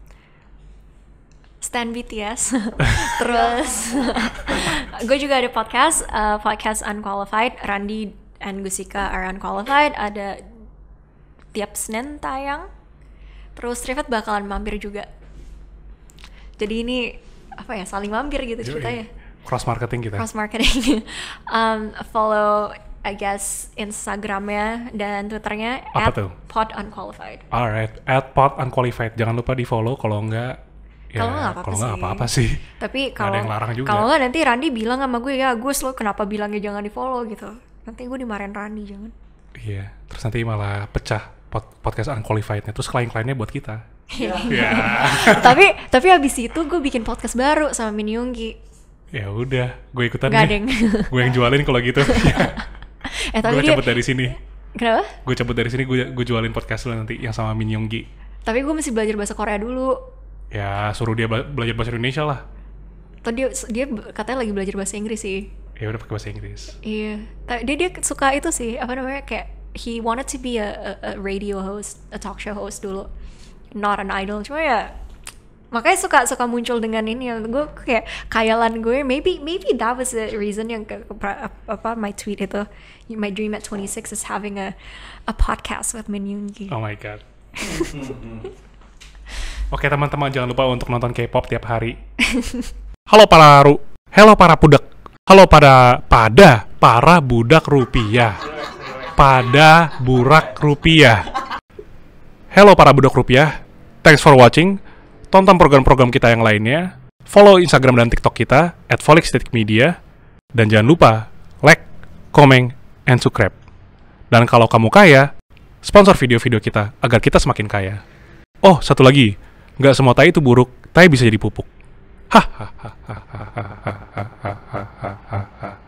Stan BTS. Terus gue juga ada podcast Unqualified. Randy and Gustika are Unqualified. Ada tiap Senin tayang. Terus Trivet bakalan mampir juga. Jadi ini apa ya, saling mampir gitu ceritanya. Cross marketing kita. Cross marketing. Follow I guess Instagramnya dan Twitternya Apa tuh? @podunqualified. Alright, @podunqualified. Jangan lupa di follow, kalau enggak Kalau nggak apa-apa sih. Tapi Nggak ada yang larang juga. kalau nggak nanti Randy bilang sama gue, ya Gus lo kenapa bilangnya jangan di follow gitu. Nanti gue dimarahin Randy, jangan. Iya, terus nanti malah pecah podcast unqualified-nya, terus klien-kliennya buat kita. Ya. tapi abis itu gue bikin podcast baru sama Min Yoongi. Ya udah, gue ikutan Nggak, deh. Deng. Gue yang jualin kalau gitu. Tapi Gue dia cabut dari sini. kenapa? Gue cabut dari sini, gue jualin podcast lu nanti yang sama Min Yoongi. Tapi gue mesti belajar bahasa Korea dulu. Ya suruh dia belajar bahasa Indonesia lah. Tadi dia katanya lagi belajar bahasa Inggris sih. Ya udah pakai bahasa Inggris. Iya, dia suka itu sih, apa namanya, kayak he wanted to be a radio host, a talk show host dulu, not an idol. Cuma ya makanya suka muncul dengan ini, yang gue kayak khayalan gue, maybe that was the reason yang my tweet itu, my dream at 26 is having a podcast with Min Yoongi. Oh my god. Oke teman-teman, jangan lupa untuk nonton K-pop tiap hari. Halo para budak. Halo pada budak rupiah. Pada burak rupiah. Halo para budak rupiah. Thanks for watching. Tonton program-program kita yang lainnya. Follow Instagram dan TikTok kita @volix_media. Dan jangan lupa like, comment, and subscribe. Dan kalau kamu kaya, sponsor video-video kita agar kita semakin kaya. Oh, satu lagi. Nggak semua tai itu buruk, tai bisa jadi pupuk. Hahaha.